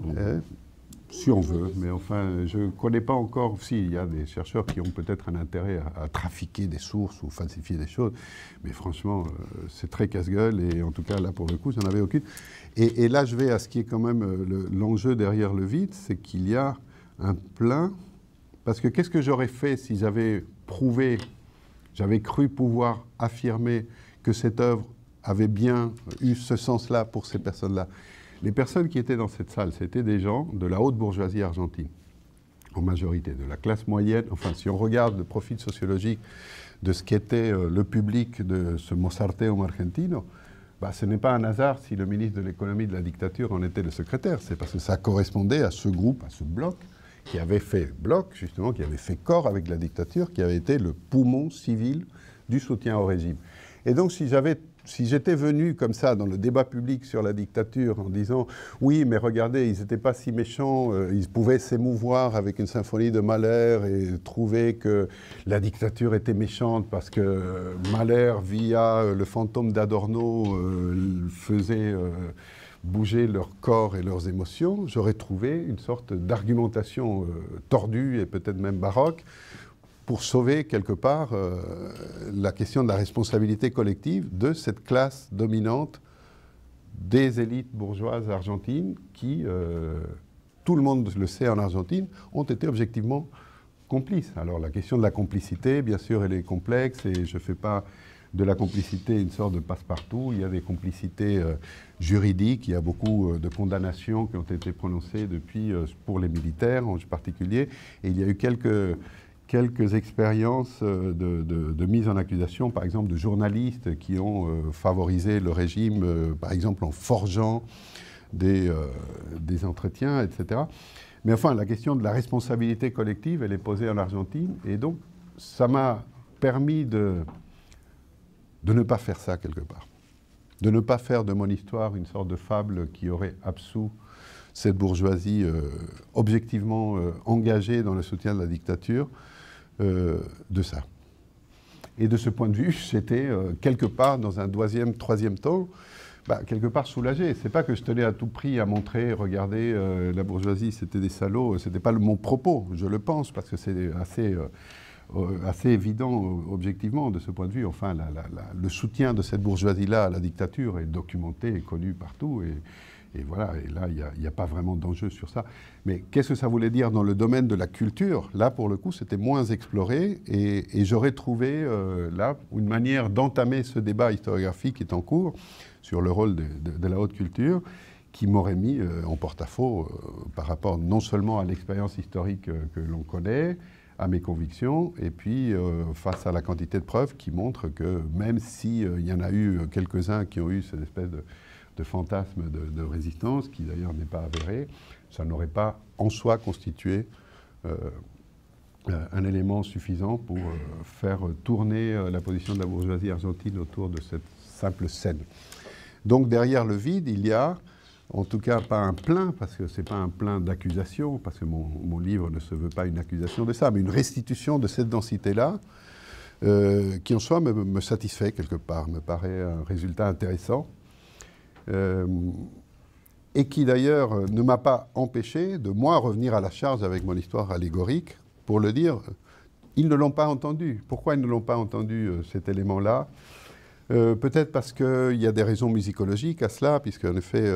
Si on veut, mais enfin, je ne connais pas encore, si, il y a des chercheurs qui ont peut-être un intérêt à trafiquer des sources ou falsifier des choses, mais franchement, c'est très casse-gueule, et en tout cas, là, pour le coup, j'en avais aucune. Et là, je vais à ce qui est quand même l'enjeu derrière le vide, c'est qu'il y a un plein, parce que qu'est-ce que j'aurais fait si j'avais prouvé, j'avais cru pouvoir affirmer que cette œuvre avait bien eu ce sens-là pour ces personnes-là? Les personnes qui étaient dans cette salle, c'était des gens de la haute bourgeoisie argentine, en majorité, de la classe moyenne. Enfin, si on regarde le profil sociologique de ce qu'était le public de ce Mozarteum argentino, bah, ce n'est pas un hasard si le ministre de l'économie de la dictature en était le secrétaire. C'est parce que ça correspondait à ce groupe, à ce bloc, qui avait fait bloc, justement, qui avait fait corps avec la dictature, qui avait été le poumon civil du soutien au régime. Et donc, si j'étais venu comme ça dans le débat public sur la dictature en disant « Oui, mais regardez, ils n'étaient pas si méchants, ils pouvaient s'émouvoir avec une symphonie de Mahler et trouver que la dictature était méchante parce que Mahler, via le fantôme d'Adorno, faisait bouger leur corps et leurs émotions », j'aurais trouvé une sorte d'argumentation tordue et peut-être même baroque pour sauver quelque part la question de la responsabilité collective de cette classe dominante des élites bourgeoises argentines qui, tout le monde le sait en Argentine, ont été objectivement complices. Alors la question de la complicité, bien sûr, elle est complexe, et je ne fais pas de la complicité une sorte de passe-partout. Il y a des complicités juridiques, il y a beaucoup de condamnations qui ont été prononcées depuis, pour les militaires en particulier, et il y a eu quelques expériences de mise en accusation, par exemple de journalistes qui ont favorisé le régime, par exemple en forgeant des entretiens, etc. Mais enfin, la question de la responsabilité collective, elle est posée en Argentine, et donc ça m'a permis de ne pas faire ça quelque part, de ne pas faire de mon histoire une sorte de fable qui aurait absous cette bourgeoisie objectivement engagée dans le soutien de la dictature, de ça. Et de ce point de vue, j'étais quelque part dans un troisième temps, quelque part soulagé. C'est pas que je tenais à tout prix à montrer, regardez, la bourgeoisie, c'était des salauds. C'était pas mon propos, je le pense, parce que c'est assez évident objectivement de ce point de vue. Enfin, le soutien de cette bourgeoisie-là à la dictature est documenté et connu partout. Et voilà, et là, il n'y a pas vraiment d'enjeu sur ça. Mais qu'est-ce que ça voulait dire dans le domaine de la culture? Là, pour le coup, c'était moins exploré, et j'aurais trouvé, là, une manière d'entamer ce débat historiographique qui est en cours sur le rôle de la haute culture, qui m'aurait mis en porte-à-faux par rapport non seulement à l'expérience historique que l'on connaît, à mes convictions, et puis face à la quantité de preuves qui montrent que même s'il y en a eu quelques-uns qui ont eu cette espèce de fantasme de résistance, qui d'ailleurs n'est pas avéré, ça n'aurait pas en soi constitué un élément suffisant pour faire tourner la position de la bourgeoisie argentine autour de cette simple scène. Donc derrière le vide, il y a, en tout cas pas un plein, parce que ce n'est pas un plein d'accusation, parce que mon livre ne se veut pas une accusation de ça, mais une restitution de cette densité-là, qui en soi me satisfait quelque part, me paraît un résultat intéressant. Et qui d'ailleurs ne m'a pas empêché de moi revenir à la charge avec mon histoire allégorique pour le dire, ils ne l'ont pas entendu. Pourquoi ils ne l'ont pas entendu, cet élément-là? Peut-être parce qu'il y a des raisons musicologiques à cela, puisque en effet,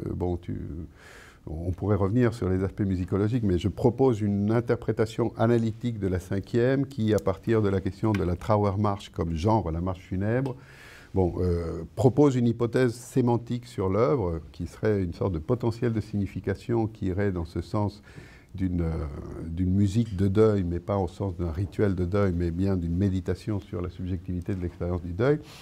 on pourrait revenir sur les aspects musicologiques, mais je propose une interprétation analytique de la cinquième qui, à partir de la question de la Trauermarsch comme genre, la marche funèbre, propose une hypothèse sémantique sur l'œuvre qui serait une sorte de potentiel de signification qui irait dans ce sens d'une musique de deuil, mais pas au sens d'un rituel de deuil, mais bien d'une méditation sur la subjectivité de l'expérience du deuil,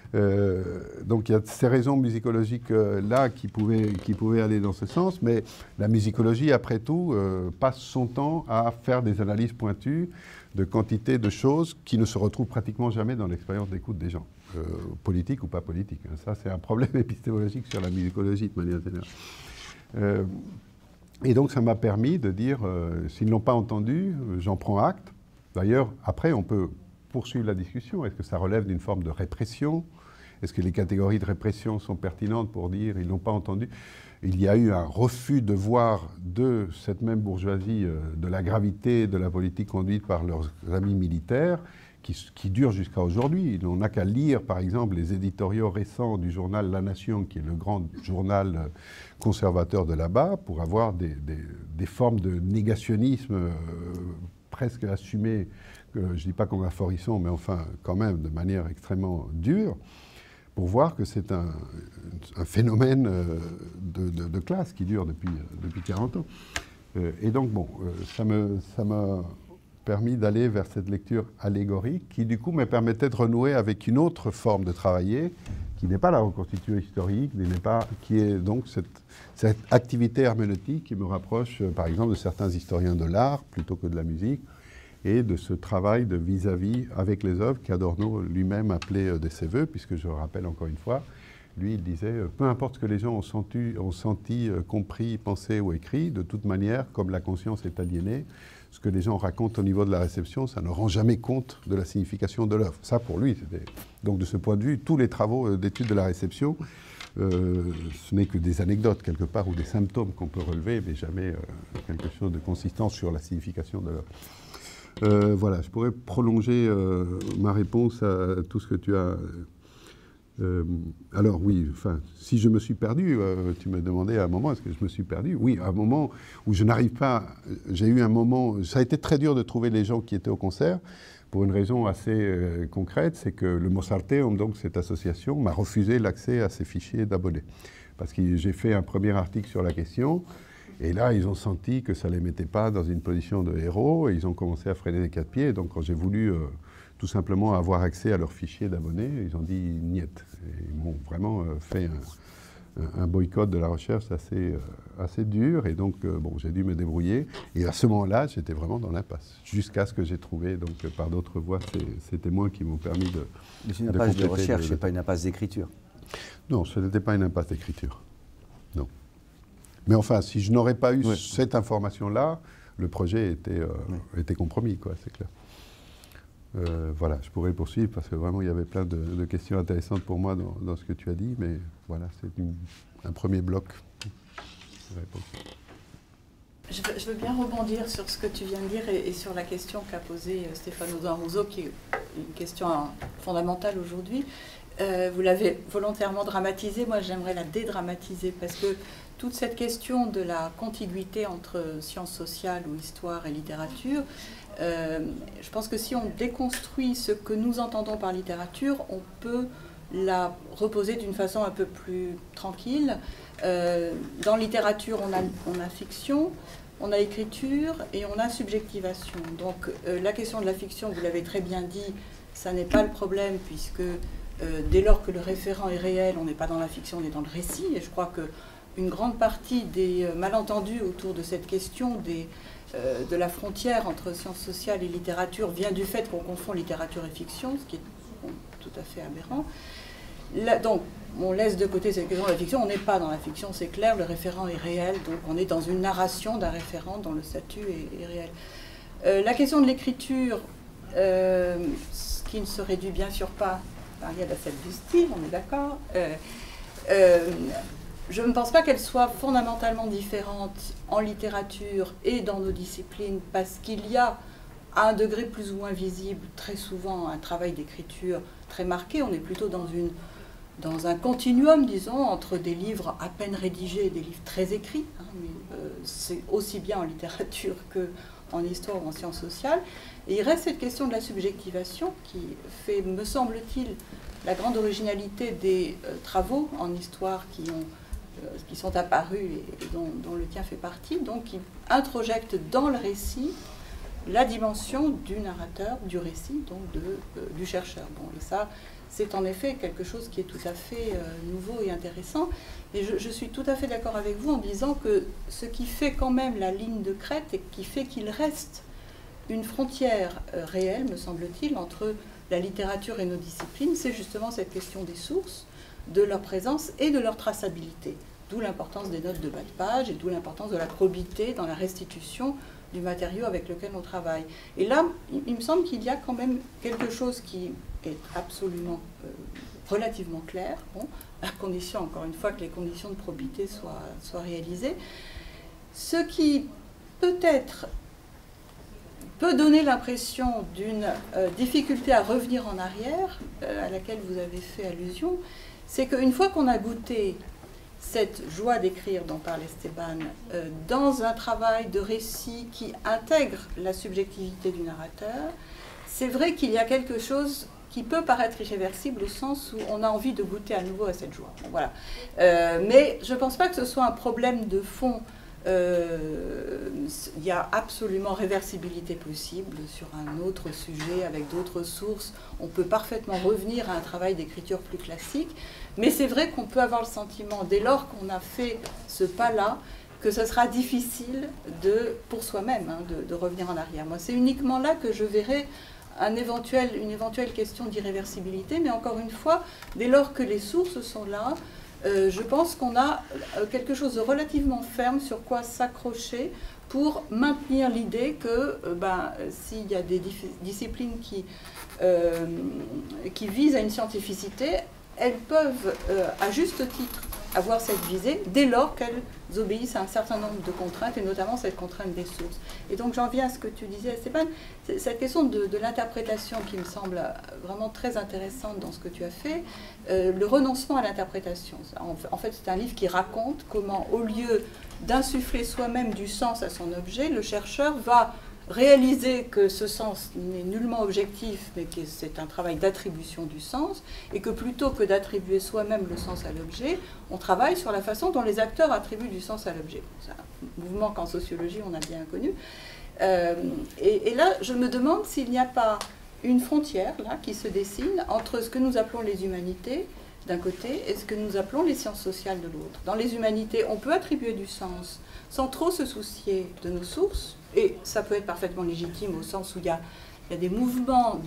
Donc il y a ces raisons musicologiques-là qui pouvaient aller dans ce sens, mais la musicologie, après tout, passe son temps à faire des analyses pointues de quantité de choses qui ne se retrouvent pratiquement jamais dans l'expérience d'écoute des gens, politique ou pas politique. Ça, c'est un problème épistémologique sur la musicologie de manière générale. Et donc ça m'a permis de dire, s'ils ne l'ont pas entendu, j'en prends acte. D'ailleurs, après, on peut poursuivre la discussion. Est-ce que ça relève d'une forme de répression? Est-ce que les catégories de répression sont pertinentes pour dire ils n'ont pas entendu? Il y a eu un refus de voir de cette même bourgeoisie de la gravité de la politique conduite par leurs amis militaires qui dure jusqu'à aujourd'hui. On n'a qu'à lire, par exemple, les éditoriaux récents du journal La Nation, qui est le grand journal conservateur de là-bas, pour avoir des formes de négationnisme presque assumées, je ne dis pas comme un Forisson, mais enfin quand même de manière extrêmement dure, pour voir que c'est un phénomène de classe qui dure depuis 40 ans. Et donc, bon, ça m'a permis d'aller vers cette lecture allégorique qui, du coup, me permettait de renouer avec une autre forme de travailler, qui n'est pas la reconstitution historique, qui est donc cette activité herméneutique qui me rapproche, par exemple, de certains historiens de l'art, plutôt que de la musique, et de ce travail de vis-à-vis avec les œuvres qu'Adorno lui-même appelait de ses voeux, puisque je le rappelle encore une fois, lui, il disait « Peu importe ce que les gens ont senti, compris, pensé ou écrit, de toute manière, comme la conscience est aliénée, ce que les gens racontent au niveau de la réception, ça ne rend jamais compte de la signification de l'œuvre. » Ça, pour lui, c'était... Donc, de ce point de vue, tous les travaux d'étude de la réception, ce n'est que des anecdotes, quelque part, ou des symptômes qu'on peut relever, mais jamais quelque chose de consistant sur la signification de l'œuvre. Voilà, je pourrais prolonger ma réponse à tout ce que tu as... alors oui, enfin, si je me suis perdu, tu me demandais à un moment, est-ce que je me suis perdu? Oui, à un moment où je n'arrive pas, j'ai eu un moment, ça a été très dur de trouver les gens qui étaient au concert, pour une raison assez concrète, c'est que le Mozarteum, donc cette association, m'a refusé l'accès à ces fichiers d'abonnés. Parce que j'ai fait un premier article sur la question, et là, ils ont senti que ça ne les mettait pas dans une position de héros, et ils ont commencé à freiner les quatre pieds. Donc, quand j'ai voulu tout simplement avoir accès à leurs fichiers d'abonnés, ils ont dit niet. Et ils m'ont vraiment fait un boycott de la recherche assez dur, et donc bon, j'ai dû me débrouiller. Et à ce moment-là, j'étais vraiment dans l'impasse, jusqu'à ce que j'ai trouvé, donc par d'autres voies, ces témoins qui m'ont permis de... Mais c'est une impasse de recherche, ce n'est pas une impasse d'écriture. Non, ce n'était pas une impasse d'écriture. Non. Mais enfin, si je n'aurais pas eu cette information-là, le projet était compromis, quoi, c'est clair. Voilà, je pourrais poursuivre parce que vraiment il y avait plein de questions intéressantes pour moi dans ce que tu as dit, mais voilà, c'est un premier bloc. Je veux bien rebondir sur ce que tu viens de dire et sur la question qu'a posée Stéphane Audin-Rousseau, qui est une question fondamentale aujourd'hui. Vous l'avez volontairement dramatisée, moi j'aimerais la dédramatiser, parce que toute cette question de la contiguïté entre sciences sociales ou histoire et littérature, je pense que si on déconstruit ce que nous entendons par littérature, on peut la reposer d'une façon un peu plus tranquille. Dans littérature, on a fiction, on a écriture et on a subjectivation. Donc la question de la fiction, vous l'avez très bien dit, ça n'est pas le problème, puisque dès lors que le référent est réel, on n'est pas dans la fiction, on est dans le récit. Et je crois qu'une grande partie des malentendus autour de cette question de la frontière entre sciences sociales et littérature vient du fait qu'on confond littérature et fiction, ce qui est tout à fait aberrant. Là, donc, on laisse de côté cette question de la fiction, on n'est pas dans la fiction, c'est clair, le référent est réel, donc on est dans une narration d'un référent dont le statut est réel. La question de l'écriture, ce qui ne se réduit bien sûr pas à Ariel Assad du style, on est d'accord. Je ne pense pas qu'elle soit fondamentalement différente en littérature et dans nos disciplines, parce qu'il y a, à un degré plus ou moins visible, très souvent un travail d'écriture très marqué. On est plutôt dans un continuum, disons, entre des livres à peine rédigés et des livres très écrits. Hein, mais c'est aussi bien en littérature qu'en histoire ou en sciences sociales. Et il reste cette question de la subjectivation qui fait, me semble-t-il, la grande originalité des travaux en histoire qui sont apparus et dont le tien fait partie, donc qui introjectent dans le récit la dimension du narrateur, du récit, donc du chercheur. Bon, et ça, c'est en effet quelque chose qui est tout à fait nouveau et intéressant. Et je suis tout à fait d'accord avec vous en disant que ce qui fait quand même la ligne de crête et qui fait qu'il reste une frontière réelle, me semble-t-il, entre la littérature et nos disciplines, c'est justement cette question des sources, de leur présence et de leur traçabilité. D'où l'importance des notes de bas de page et d'où l'importance de la probité dans la restitution du matériau avec lequel on travaille. Et là, il me semble qu'il y a quand même quelque chose qui est absolument relativement clair, bon, à condition, encore une fois, que les conditions de probité soient réalisées. Ce qui peut-être peut donner l'impression d'une difficulté à revenir en arrière, à laquelle vous avez fait allusion, c'est qu'une fois qu'on a goûté cette joie d'écrire dont parle Esteban, dans un travail de récit qui intègre la subjectivité du narrateur, c'est vrai qu'il y a quelque chose qui peut paraître irréversible au sens où on a envie de goûter à nouveau à cette joie. Bon, voilà. Mais je ne pense pas que ce soit un problème de fond. Il y a absolument réversibilité possible sur un autre sujet, avec d'autres sources. On peut parfaitement revenir à un travail d'écriture plus classique. Mais c'est vrai qu'on peut avoir le sentiment, dès lors qu'on a fait ce pas-là, que ce sera difficile pour soi-même de revenir en arrière. Moi, c'est uniquement là que je verrai une éventuelle question d'irréversibilité. Mais encore une fois, dès lors que les sources sont là, je pense qu'on a quelque chose de relativement ferme sur quoi s'accrocher pour maintenir l'idée que s'il y a des disciplines qui visent à une scientificité, elles peuvent, à juste titre, avoir cette visée dès lors qu'elles obéissent à un certain nombre de contraintes, et notamment cette contrainte des sources. Et donc j'en viens à ce que tu disais, Stéphane, cette question de l'interprétation qui me semble vraiment très intéressante dans ce que tu as fait, le renoncement à l'interprétation. En fait, c'est un livre qui raconte comment, au lieu d'insuffler soi-même du sens à son objet, le chercheur va réaliser que ce sens n'est nullement objectif, mais que c'est un travail d'attribution du sens, et que plutôt que d'attribuer soi-même le sens à l'objet, on travaille sur la façon dont les acteurs attribuent du sens à l'objet. C'est un mouvement qu'en sociologie on a bien connu. Et là, je me demande s'il n'y a pas une frontière là, qui se dessine entre ce que nous appelons les humanités d'un côté et ce que nous appelons les sciences sociales de l'autre. Dans les humanités, on peut attribuer du sens sans trop se soucier de nos sources, et ça peut être parfaitement légitime au sens où il y a des mouvements,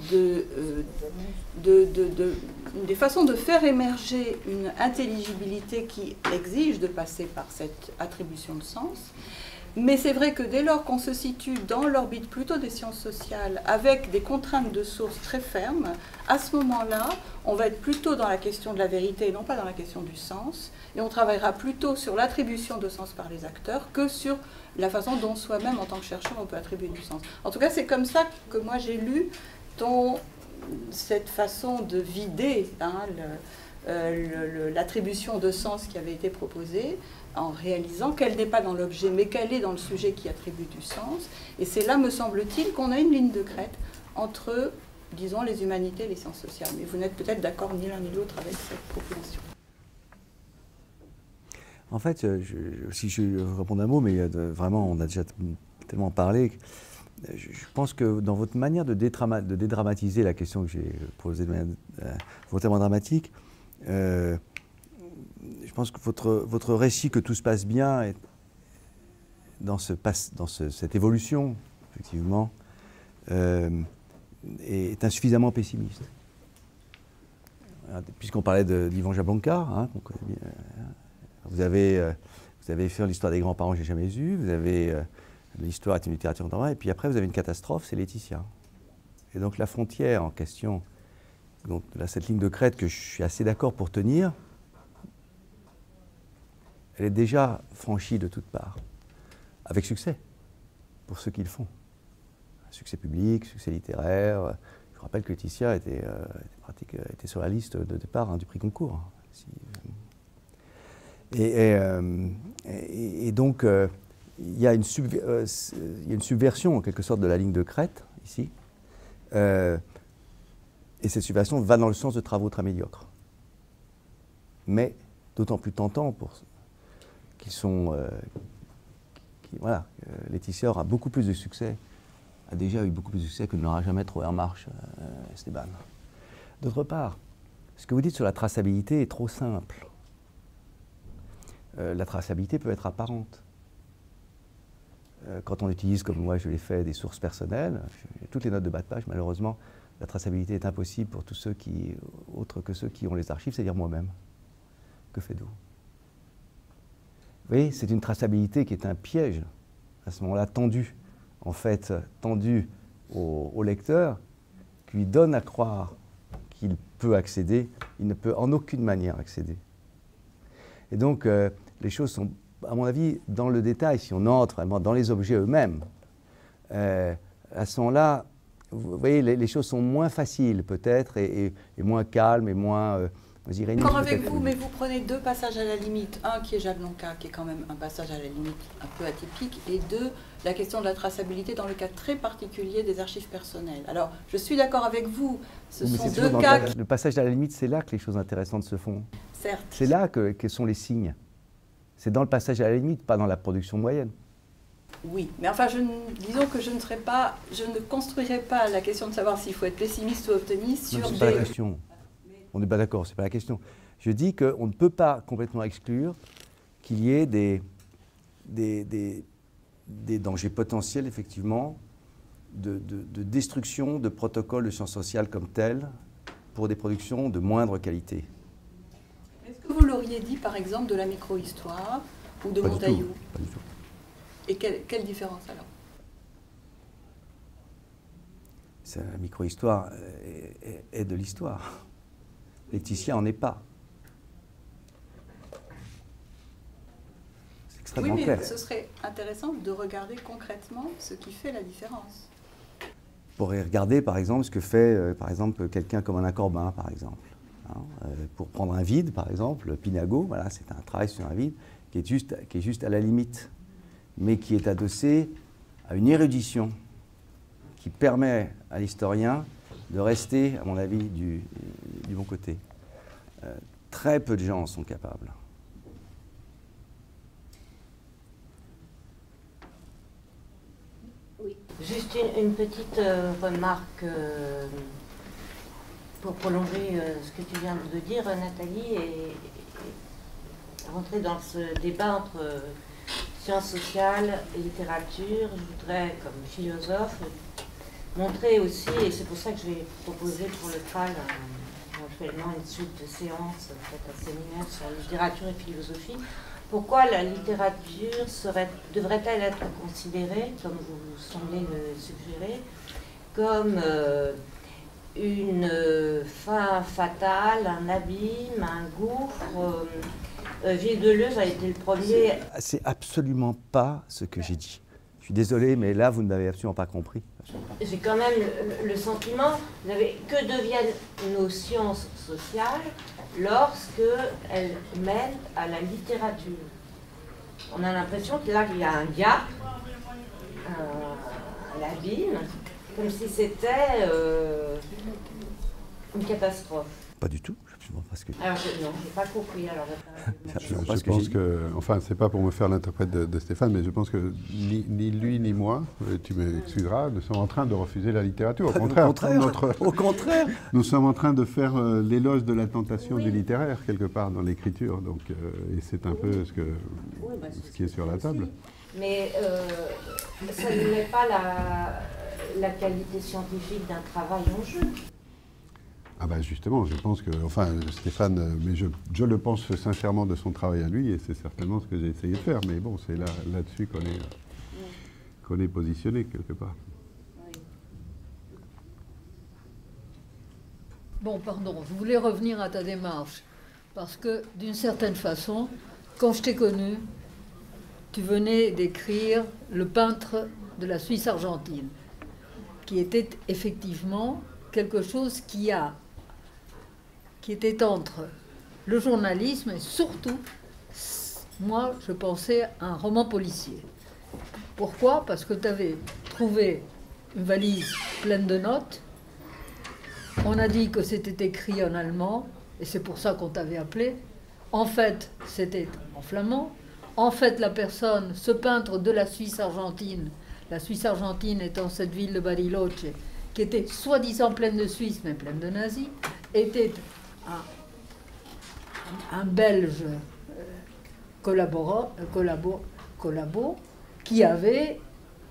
des façons de faire émerger une intelligibilité qui exige de passer par cette attribution de sens. Mais c'est vrai que dès lors qu'on se situe dans l'orbite plutôt des sciences sociales, avec des contraintes de sources très fermes, à ce moment-là, on va être plutôt dans la question de la vérité et non pas dans la question du sens, et on travaillera plutôt sur l'attribution de sens par les acteurs que sur la façon dont soi-même, en tant que chercheur, on peut attribuer du sens. En tout cas, c'est comme ça que moi j'ai lu cette façon de vider l'attribution de sens qui avait été proposée, en réalisant qu'elle n'est pas dans l'objet, mais qu'elle est dans le sujet qui attribue du sens. Et c'est là, me semble-t-il, qu'on a une ligne de crête entre, disons, les humanités et les sciences sociales. Mais vous n'êtes peut-être d'accord ni l'un ni l'autre avec cette proposition. En fait, si je réponds d'un mot, mais vraiment, on a déjà tellement parlé. Je pense que dans votre manière de dédramatiser la question que j'ai posée de manière volontairement dramatique, je pense que votre récit, que tout se passe bien, est dans cette évolution, effectivement, est insuffisamment pessimiste. Puisqu'on parlait d'Ivan Jablonka, qu'on connaît bien, vous avez fait l'histoire des grands-parents que j'ai jamais eu, vous avez l'histoire est une littérature contemporaine, et puis après vous avez une catastrophe, c'est Laetitia. Et donc la frontière en question, donc là, cette ligne de crête que je suis assez d'accord pour tenir, elle est déjà franchie de toutes parts, avec succès, pour ceux qui le font. Succès public, succès littéraire. Je rappelle que Laetitia était sur la liste de départ du prix Goncourt. Et donc, il y a une subversion, en quelque sorte, de la ligne de crête, ici. Et cette subversion va dans le sens de travaux très médiocres. Mais d'autant plus tentants qu'ils sont... Laetitia aura beaucoup plus de succès a déjà eu beaucoup plus de succès que ne l'aura jamais trouvé en marche, Esteban. D'autre part, ce que vous dites sur la traçabilité est trop simple. La traçabilité peut être apparente. Quand on utilise, comme moi je l'ai fait, des sources personnelles, toutes les notes de bas de page, malheureusement, la traçabilité est impossible pour tous ceux qui, autres que ceux qui ont les archives, c'est-à-dire moi-même. Que faites-vous? Vous voyez, c'est une traçabilité qui est un piège, à ce moment-là tendu, en fait, tendu au lecteur, qui lui donne à croire qu'il peut accéder, il ne peut en aucune manière accéder. Et donc, les choses sont, à mon avis, dans le détail, si on entre vraiment dans les objets eux-mêmes, à ce moment-là, vous voyez, les choses sont moins faciles peut-être, et moins calmes, et moins... D'accord avec vous, mais vous prenez deux passages à la limite. Un qui est Jablonka, qui est quand même un passage à la limite un peu atypique, et deux, la question de la traçabilité dans le cas très particulier des archives personnelles. Alors, je suis d'accord avec vous, ce sont deux cas... Le passage à la limite, c'est là que les choses intéressantes se font. Certes. C'est là que sont les signes. C'est dans le passage à la limite, pas dans la production moyenne. Oui, mais enfin, disons que je ne construirai pas la question de savoir s'il faut être pessimiste ou optimiste sur des... C'est pas la question. On n'est pas d'accord, c'est pas la question. Je dis qu'on ne peut pas complètement exclure qu'il y ait des dangers potentiels, effectivement, de destruction de protocoles de sciences sociales comme tels pour des productions de moindre qualité. Est-ce que vous l'auriez dit, par exemple, de la micro-histoire ou de Montaillou? Pas du tout. Et quelle différence alors? La micro-histoire est de l'histoire. Laetitia n'en est pas. C'est extrêmement clair. Oui, mais ce serait intéressant de regarder concrètement ce qui fait la différence. On pourrait regarder, par exemple, ce que fait, par exemple, quelqu'un comme Alain Corbin, par exemple. Hein, pour prendre un vide, par exemple, Pinago, voilà, c'est un travail sur un vide qui est juste à la limite, mais qui est adossé à une érudition qui permet à l'historien de rester, à mon avis, du bon côté. Très peu de gens en sont capables. Oui. Juste une petite remarque pour prolonger ce que tu viens de dire, Nathalie, et rentrer dans ce débat entre sciences sociales et littérature. Je voudrais, comme philosophe, montrer aussi, et c'est pour ça que je vais proposer pour le TRAL éventuellement une suite de séances, peut-être un séminaire sur la littérature et philosophie, pourquoi la littérature devrait-elle être considérée, comme vous semblez le suggérer, comme une fin fatale, un abîme, un gouffre. Gilles Deleuze a été le premier... C'est absolument pas ce que j'ai dit. Je suis désolé, mais là, vous ne m'avez absolument pas compris. J'ai quand même le sentiment que deviennent nos sciences sociales lorsqu'elles mènent à la littérature. On a l'impression que là, il y a un gap, un abîme, comme si c'était une catastrophe. Pas du tout. Parce que... Alors, non, je n'ai pas compris. Alors, je pense que, enfin, c'est pas pour me faire l'interprète de Stéphane, mais je pense que ni lui ni moi, tu m'excuseras, ne sommes en train de refuser la littérature. Au contraire, au contraire. Nous sommes en train de faire l'éloge de la tentation du littéraire, quelque part, dans l'écriture. Donc, et c'est un peu ce qui est sur la table. Mais ça ne met pas la qualité scientifique d'un travail en jeu. Ah ben justement, je pense que, enfin Stéphane, mais je le pense sincèrement de son travail à lui, et c'est certainement ce que j'ai essayé de faire, mais bon, c'est là-dessus qu'on est positionné quelque part. Oui. Bon, pardon, je voulais revenir à ta démarche, parce que d'une certaine façon, quand je t'ai connu, tu venais d'écrire Le peintre de la Suisse argentine, qui était effectivement quelque chose qui était entre le journalisme et surtout, moi, je pensais à un roman policier. Pourquoi? Parce que tu avais trouvé une valise pleine de notes. On a dit que c'était écrit en allemand, et c'est pour ça qu'on t'avait appelé. En fait, c'était en flamand. En fait, la personne, ce peintre de la Suisse argentine, la Suisse argentine étant cette ville de Bariloche, qui était soi-disant pleine de Suisses, mais pleine de nazis, était un Belge collabo qui avait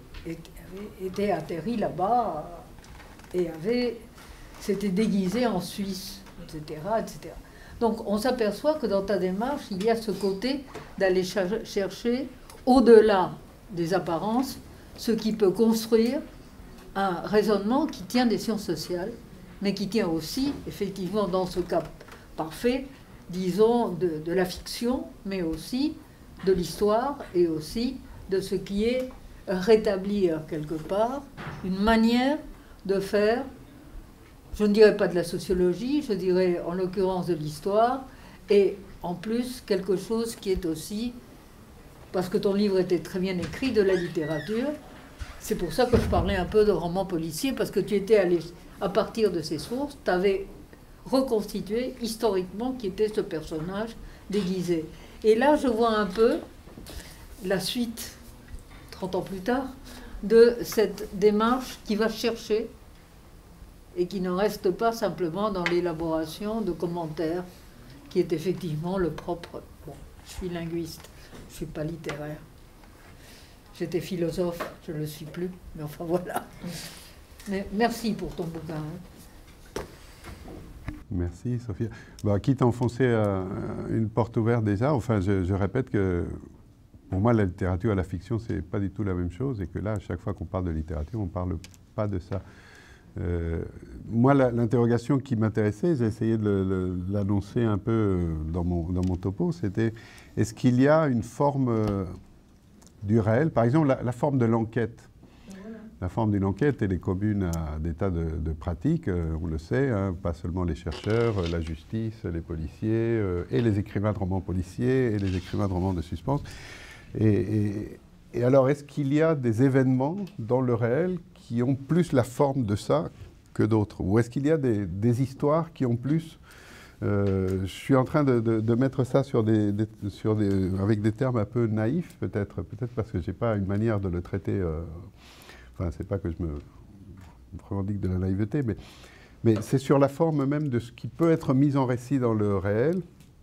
été atterri là-bas et s'était déguisé en Suisse, etc., etc. Donc on s'aperçoit que dans ta démarche, il y a ce côté d'aller chercher, au-delà des apparences, ce qui peut construire un raisonnement qui tient des sciences sociales, mais qui tient aussi, effectivement, dans ce cas parfait, disons, de la fiction, mais aussi de l'histoire et aussi de ce qui est rétablir quelque part une manière de faire, je ne dirais pas de la sociologie, je dirais en l'occurrence de l'histoire, et en plus quelque chose qui est aussi, parce que ton livre était très bien écrit, de la littérature. C'est pour ça que je parlais un peu de roman policier, parce que tu étais allé, à partir de ces sources, tu avais reconstitué historiquement qui était ce personnage déguisé. Et là, je vois un peu la suite, 30 ans plus tard, de cette démarche qui va chercher et qui ne reste pas simplement dans l'élaboration de commentaires, qui est effectivement le propre. Bon, je suis linguiste, je ne suis pas littéraire. J'étais philosophe, je ne le suis plus, mais enfin voilà. Mais merci pour ton bouquin. Hein. Merci, Sophia. Bah, quitte à enfoncer une porte ouverte déjà, enfin, je répète que pour moi, la littérature et la fiction, ce n'est pas du tout la même chose, et que là, à chaque fois qu'on parle de littérature, on ne parle pas de ça. Moi, l'interrogation qui m'intéressait, j'ai essayé de l'annoncer un peu dans mon topo, c'était est-ce qu'il y a une forme du réel, par exemple la forme de l'enquête. La forme d'une enquête, elle est commune à des tas de pratiques, on le sait, hein, pas seulement les chercheurs, la justice, les policiers, et les écrivains de romans policiers, et les écrivains de romans de suspense. Et alors, est-ce qu'il y a des événements dans le réel qui ont plus la forme de ça que d'autres? Ou est-ce qu'il y a des histoires qui ont plus... je suis en train de mettre ça avec des termes un peu naïfs, peut-être parce que je n'ai pas une manière de le traiter... enfin, c'est pas que je me revendique de la naïveté, mais c'est sur la forme même de ce qui peut être mis en récit dans le réel.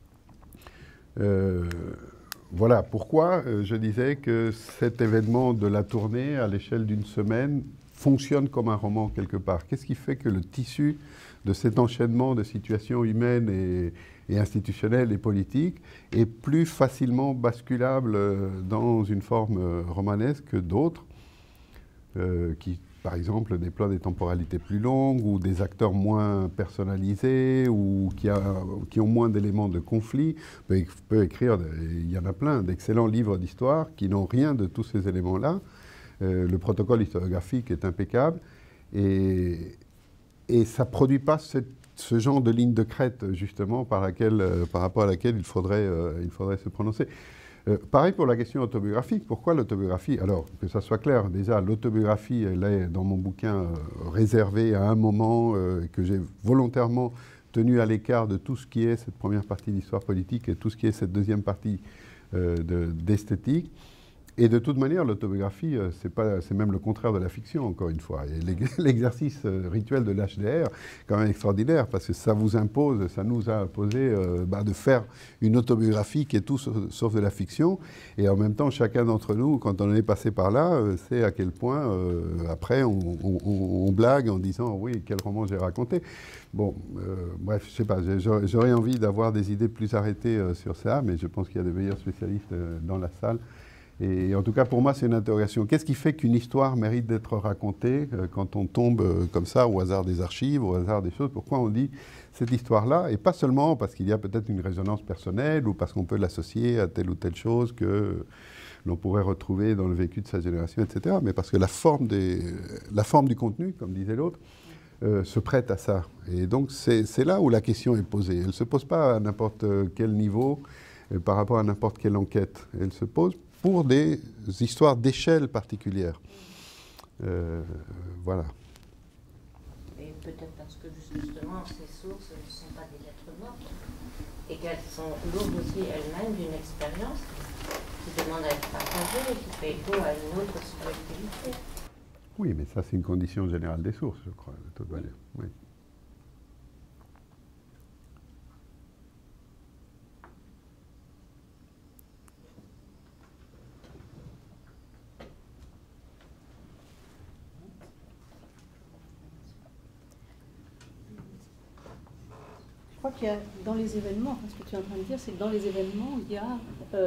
Voilà pourquoi je disais que cet événement de la tournée à l'échelle d'une semaine fonctionne comme un roman quelque part. Qu'est-ce qui fait que le tissu de cet enchaînement de situations humaines et institutionnelles et politiques est plus facilement basculable dans une forme romanesque que d'autres qui, par exemple, déploient des temporalités plus longues ou des acteurs moins personnalisés ou qui ont moins d'éléments de conflit. On peut écrire, il y en a plein, d'excellents livres d'histoire qui n'ont rien de tous ces éléments-là. Le protocole historiographique est impeccable et ça ne produit pas ce genre de ligne de crête, justement, par rapport à laquelle il faudrait se prononcer. Pareil pour la question autobiographique. Pourquoi l'autobiographie? Alors, que ça soit clair, déjà, l'autobiographie, elle est dans mon bouquin réservée à un moment que j'ai volontairement tenu à l'écart de tout ce qui est cette première partie d'histoire politique et tout ce qui est cette deuxième partie d'esthétique. Et de toute manière, l'autobiographie, c'est même le contraire de la fiction, encore une fois. Et l'exercice rituel de l'HDR, quand même extraordinaire, parce que ça vous impose, ça nous a imposé de faire une autobiographie qui est tout sauf de la fiction. Et en même temps, chacun d'entre nous, quand on est passé par là, sait à quel point, après, on blague en disant « oui, quel roman j'ai raconté ». Bon, bref, je ne sais pas, j'aurais envie d'avoir des idées plus arrêtées sur ça, mais je pense qu'il y a des meilleurs spécialistes dans la salle. Et en tout cas, pour moi, c'est une interrogation. Qu'est-ce qui fait qu'une histoire mérite d'être racontée quand on tombe comme ça, au hasard des archives, au hasard des choses? Pourquoi on dit cette histoire-là? Et pas seulement parce qu'il y a peut-être une résonance personnelle ou parce qu'on peut l'associer à telle ou telle chose que l'on pourrait retrouver dans le vécu de sa génération, etc. Mais parce que la forme du contenu, comme disait l'autre, se prête à ça. Et donc, c'est là où la question est posée. Elle ne se pose pas à n'importe quel niveau par rapport à n'importe quelle enquête. Elle se pose pour des histoires d'échelle particulière. Voilà. Et peut-être parce que justement, ces sources ne sont pas des lettres mortes et qu'elles sont lourdes aussi elles-mêmes d'une expérience qui demande à être partagé, qui fait écho à une autre subjectivité. Oui, mais ça, c'est une condition générale des sources, je crois, de toute manière. Oui. Je crois qu'il y a dans les événements, enfin, ce que tu es en train de dire, c'est que dans les événements, il y a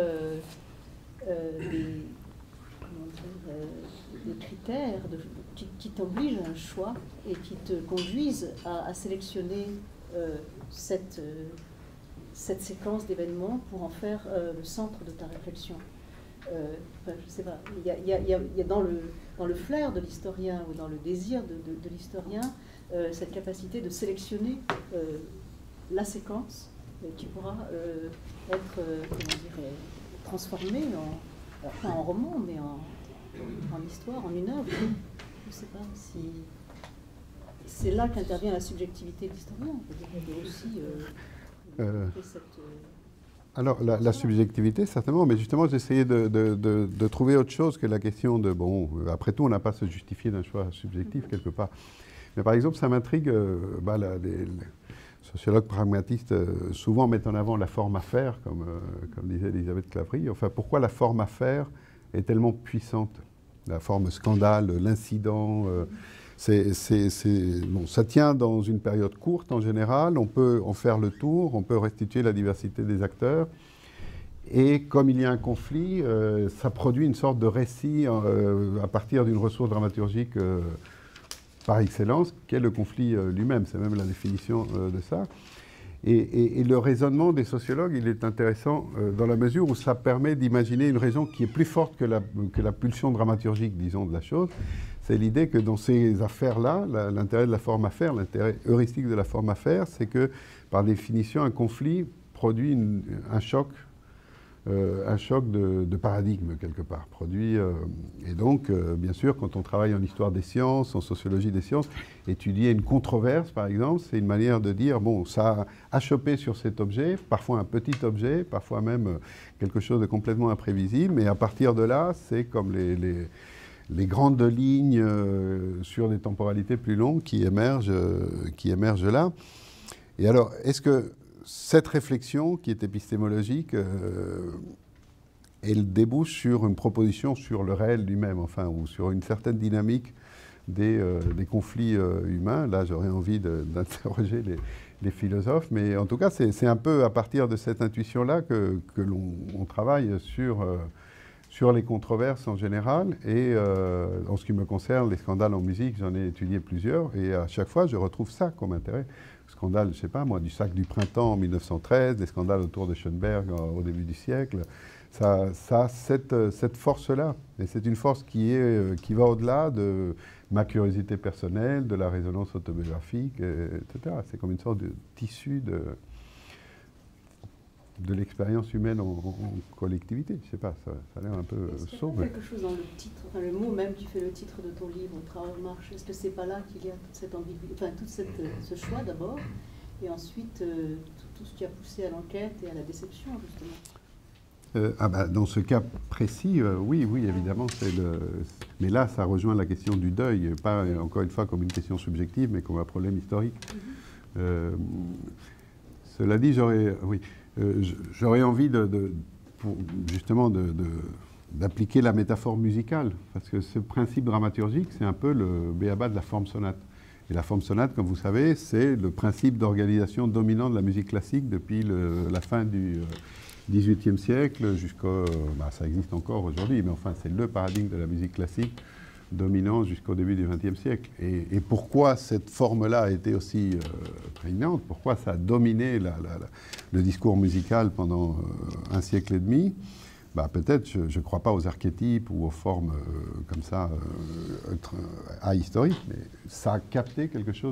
des critères qui t'obligent à un choix et qui te conduisent à sélectionner cette séquence d'événements pour en faire le centre de ta réflexion. Enfin, je sais pas, il y a dans le flair de l'historien ou dans le désir de l'historien cette capacité de sélectionner la séquence qui pourra être transformée pas en roman, mais en histoire, en une œuvre. Je ne sais pas si c'est là qu'intervient la subjectivité de l'historien. Il y a aussi cette... Alors, la subjectivité, certainement, mais justement, j'essayais de trouver autre chose que la question de, bon, après tout, on n'a pas à se justifier d'un choix subjectif, quelque part. Mais par exemple, ça m'intrigue, les sociologues pragmatistes souvent mettent en avant la forme à faire, comme disait Elisabeth Claverie. Enfin, pourquoi la forme à faire est tellement puissante? La forme scandale, l'incident, bon, ça tient dans une période courte en général, on peut en faire le tour, on peut restituer la diversité des acteurs. Et comme il y a un conflit, ça produit une sorte de récit à partir d'une ressource dramaturgique par excellence, qui est le conflit lui-même. C'est même la définition de ça. Et le raisonnement des sociologues, il est intéressant dans la mesure où ça permet d'imaginer une raison qui est plus forte que la pulsion dramaturgique, disons, de la chose. C'est l'idée que dans ces affaires-là, l'intérêt de la forme à faire, l'intérêt heuristique de la forme à faire, c'est que, par définition, un conflit produit un choc de paradigme, quelque part. Et donc, bien sûr, quand on travaille en histoire des sciences, en sociologie des sciences, étudier une controverse, par exemple, c'est une manière de dire, bon, ça a chopé sur cet objet, parfois un petit objet, parfois même quelque chose de complètement imprévisible, mais à partir de là, c'est comme les grandes lignes sur des temporalités plus longues qui émergent là. Et alors, est-ce que cette réflexion, qui est épistémologique, elle débouche sur une proposition sur le réel lui-même, enfin, ou sur une certaine dynamique des conflits humains? Là, j'aurais envie d'interroger les philosophes, mais en tout cas, c'est un peu à partir de cette intuition-là que l'on travaille sur les controverses en général. Et en ce qui me concerne, les scandales en musique, j'en ai étudié plusieurs, et à chaque fois, je retrouve ça comme intérêt. Scandale, je ne sais pas moi, du sac du printemps en 1913, des scandales autour de Schoenberg au début du siècle, ça a cette force-là. Et c'est une force qui va au-delà de ma curiosité personnelle, de la résonance autobiographique, etc. C'est comme une sorte de tissu de l'expérience humaine en collectivité. Je ne sais pas, ça a l'air un peu sombre. Est-ce qu'il y a quelque chose dans le titre, enfin, le mot même qui fait le titre de ton livre, Travail marche, est-ce que c'est pas là qu'il y a toute cette ambiguïté, enfin tout ce choix d'abord, et ensuite tout ce qui a poussé à l'enquête et à la déception, justement? Dans ce cas précis, oui, évidemment. Mais là, ça rejoint la question du deuil, pas encore une fois comme une question subjective, mais comme un problème historique. Cela dit, j'aurais envie justement d'appliquer la métaphore musicale, parce que ce principe dramaturgique, c'est un peu le b.a.-ba de la forme sonate. Et la forme sonate, comme vous savez, c'est le principe d'organisation dominant de la musique classique depuis la fin du XVIIIe siècle jusqu'au... ça existe encore aujourd'hui, mais enfin, c'est le paradigme de la musique classique dominant jusqu'au début du XXe siècle. Et pourquoi cette forme-là a été aussi prégnante, pourquoi ça a dominé le discours musical pendant un siècle et demi? Peut-être, je ne crois pas aux archétypes ou aux formes comme ça ahistoriques, mais ça a capté quelque chose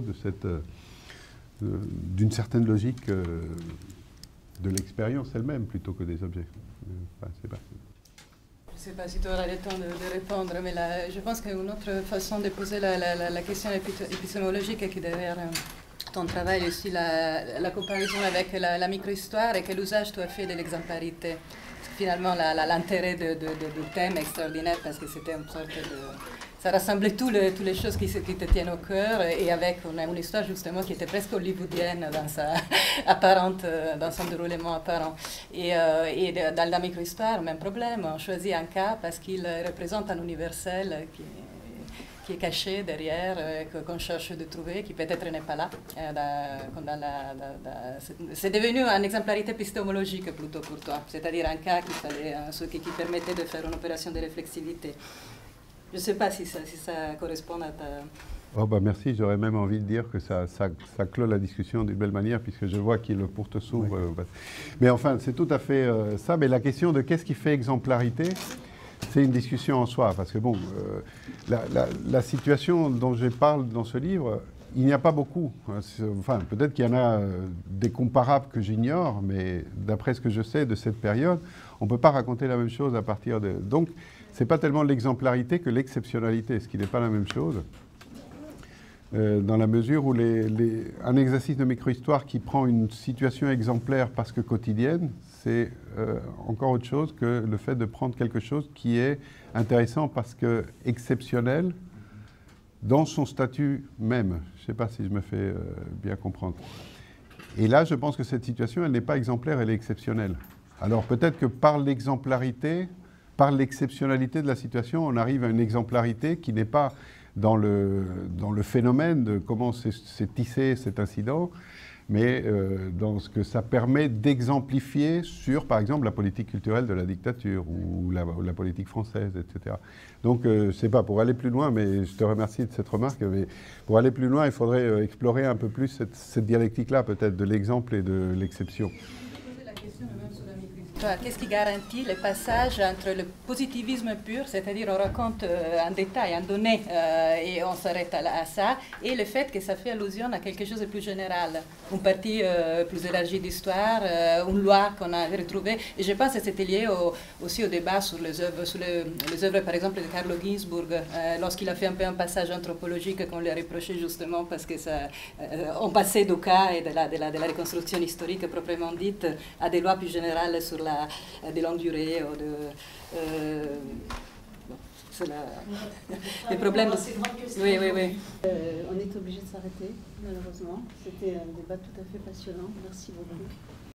d'une certaine logique de l'expérience elle-même plutôt que des objets. C'est pas... Je ne sais pas si tu auras le temps de répondre, mais je pense qu'une autre façon de poser la question épistémologique qui derrière ton travail aussi, la comparaison avec la micro-histoire et quel usage tu as fait de l'exemplarité. Finalement, l'intérêt du thème extraordinaire parce que c'était une sorte de... Ça rassemblait toutes les choses qui te tiennent au cœur et avec une histoire justement qui était presque hollywoodienne dans sa apparente, dans son déroulement apparent. Et dans la micro-histoire, même problème, on choisit un cas parce qu'il représente un universel qui est caché derrière, qu'on cherche de trouver, qui peut-être n'est pas là. C'est devenu une exemplarité épistémologique plutôt pour toi, c'est-à-dire un cas qui permettait de faire une opération de réflexivité. Je ne sais pas si ça correspond à ta... Oh bah merci, j'aurais même envie de dire que ça clôt la discussion d'une belle manière, puisque je vois qu'il le porte s'ouvre. Oui. Mais enfin, c'est tout à fait ça. Mais la question de qu'est-ce qui fait exemplarité, c'est une discussion en soi, parce que bon, la situation dont je parle dans ce livre, il n'y a pas beaucoup. Enfin, peut-être qu'il y en a des comparables que j'ignore, mais d'après ce que je sais de cette période, on ne peut pas raconter la même chose à partir de... Donc, ce n'est pas tellement l'exemplarité que l'exceptionnalité, ce qui n'est pas la même chose. Dans la mesure où un exercice de micro-histoire qui prend une situation exemplaire parce que quotidienne, c'est encore autre chose que le fait de prendre quelque chose qui est intéressant parce que exceptionnel dans son statut même. Je ne sais pas si je me fais bien comprendre. Et là, je pense que cette situation, elle n'est pas exemplaire, elle est exceptionnelle. Alors peut-être que par l'exemplarité, par l'exceptionnalité de la situation, on arrive à une exemplarité qui n'est pas dans le phénomène de comment s'est tissé cet incident, mais dans ce que ça permet d'exemplifier sur, par exemple, la politique culturelle de la dictature ou la politique française, etc. Donc, c'est pas pour aller plus loin, mais je te remercie de cette remarque, mais pour aller plus loin, il faudrait explorer un peu plus cette dialectique-là, peut-être, de l'exemple et de l'exception. Qu'est-ce qui garantit le passage entre le positivisme pur, c'est-à-dire on raconte un détail, un donné, et on s'arrête à ça, et le fait que ça fait allusion à quelque chose de plus général, une partie plus élargie d'histoire, une loi qu'on a retrouvée. Et je pense que c'était lié aussi au débat sur les œuvres, par exemple, de Carlo Ginzburg, lorsqu'il a fait un peu un passage anthropologique qu'on lui a reproché justement parce que on passait du cas et de la reconstruction historique proprement dite à des lois plus générales sur de longue durée ou les problèmes. Oui. On est obligé de s'arrêter, malheureusement. C'était un débat tout à fait passionnant. Merci beaucoup.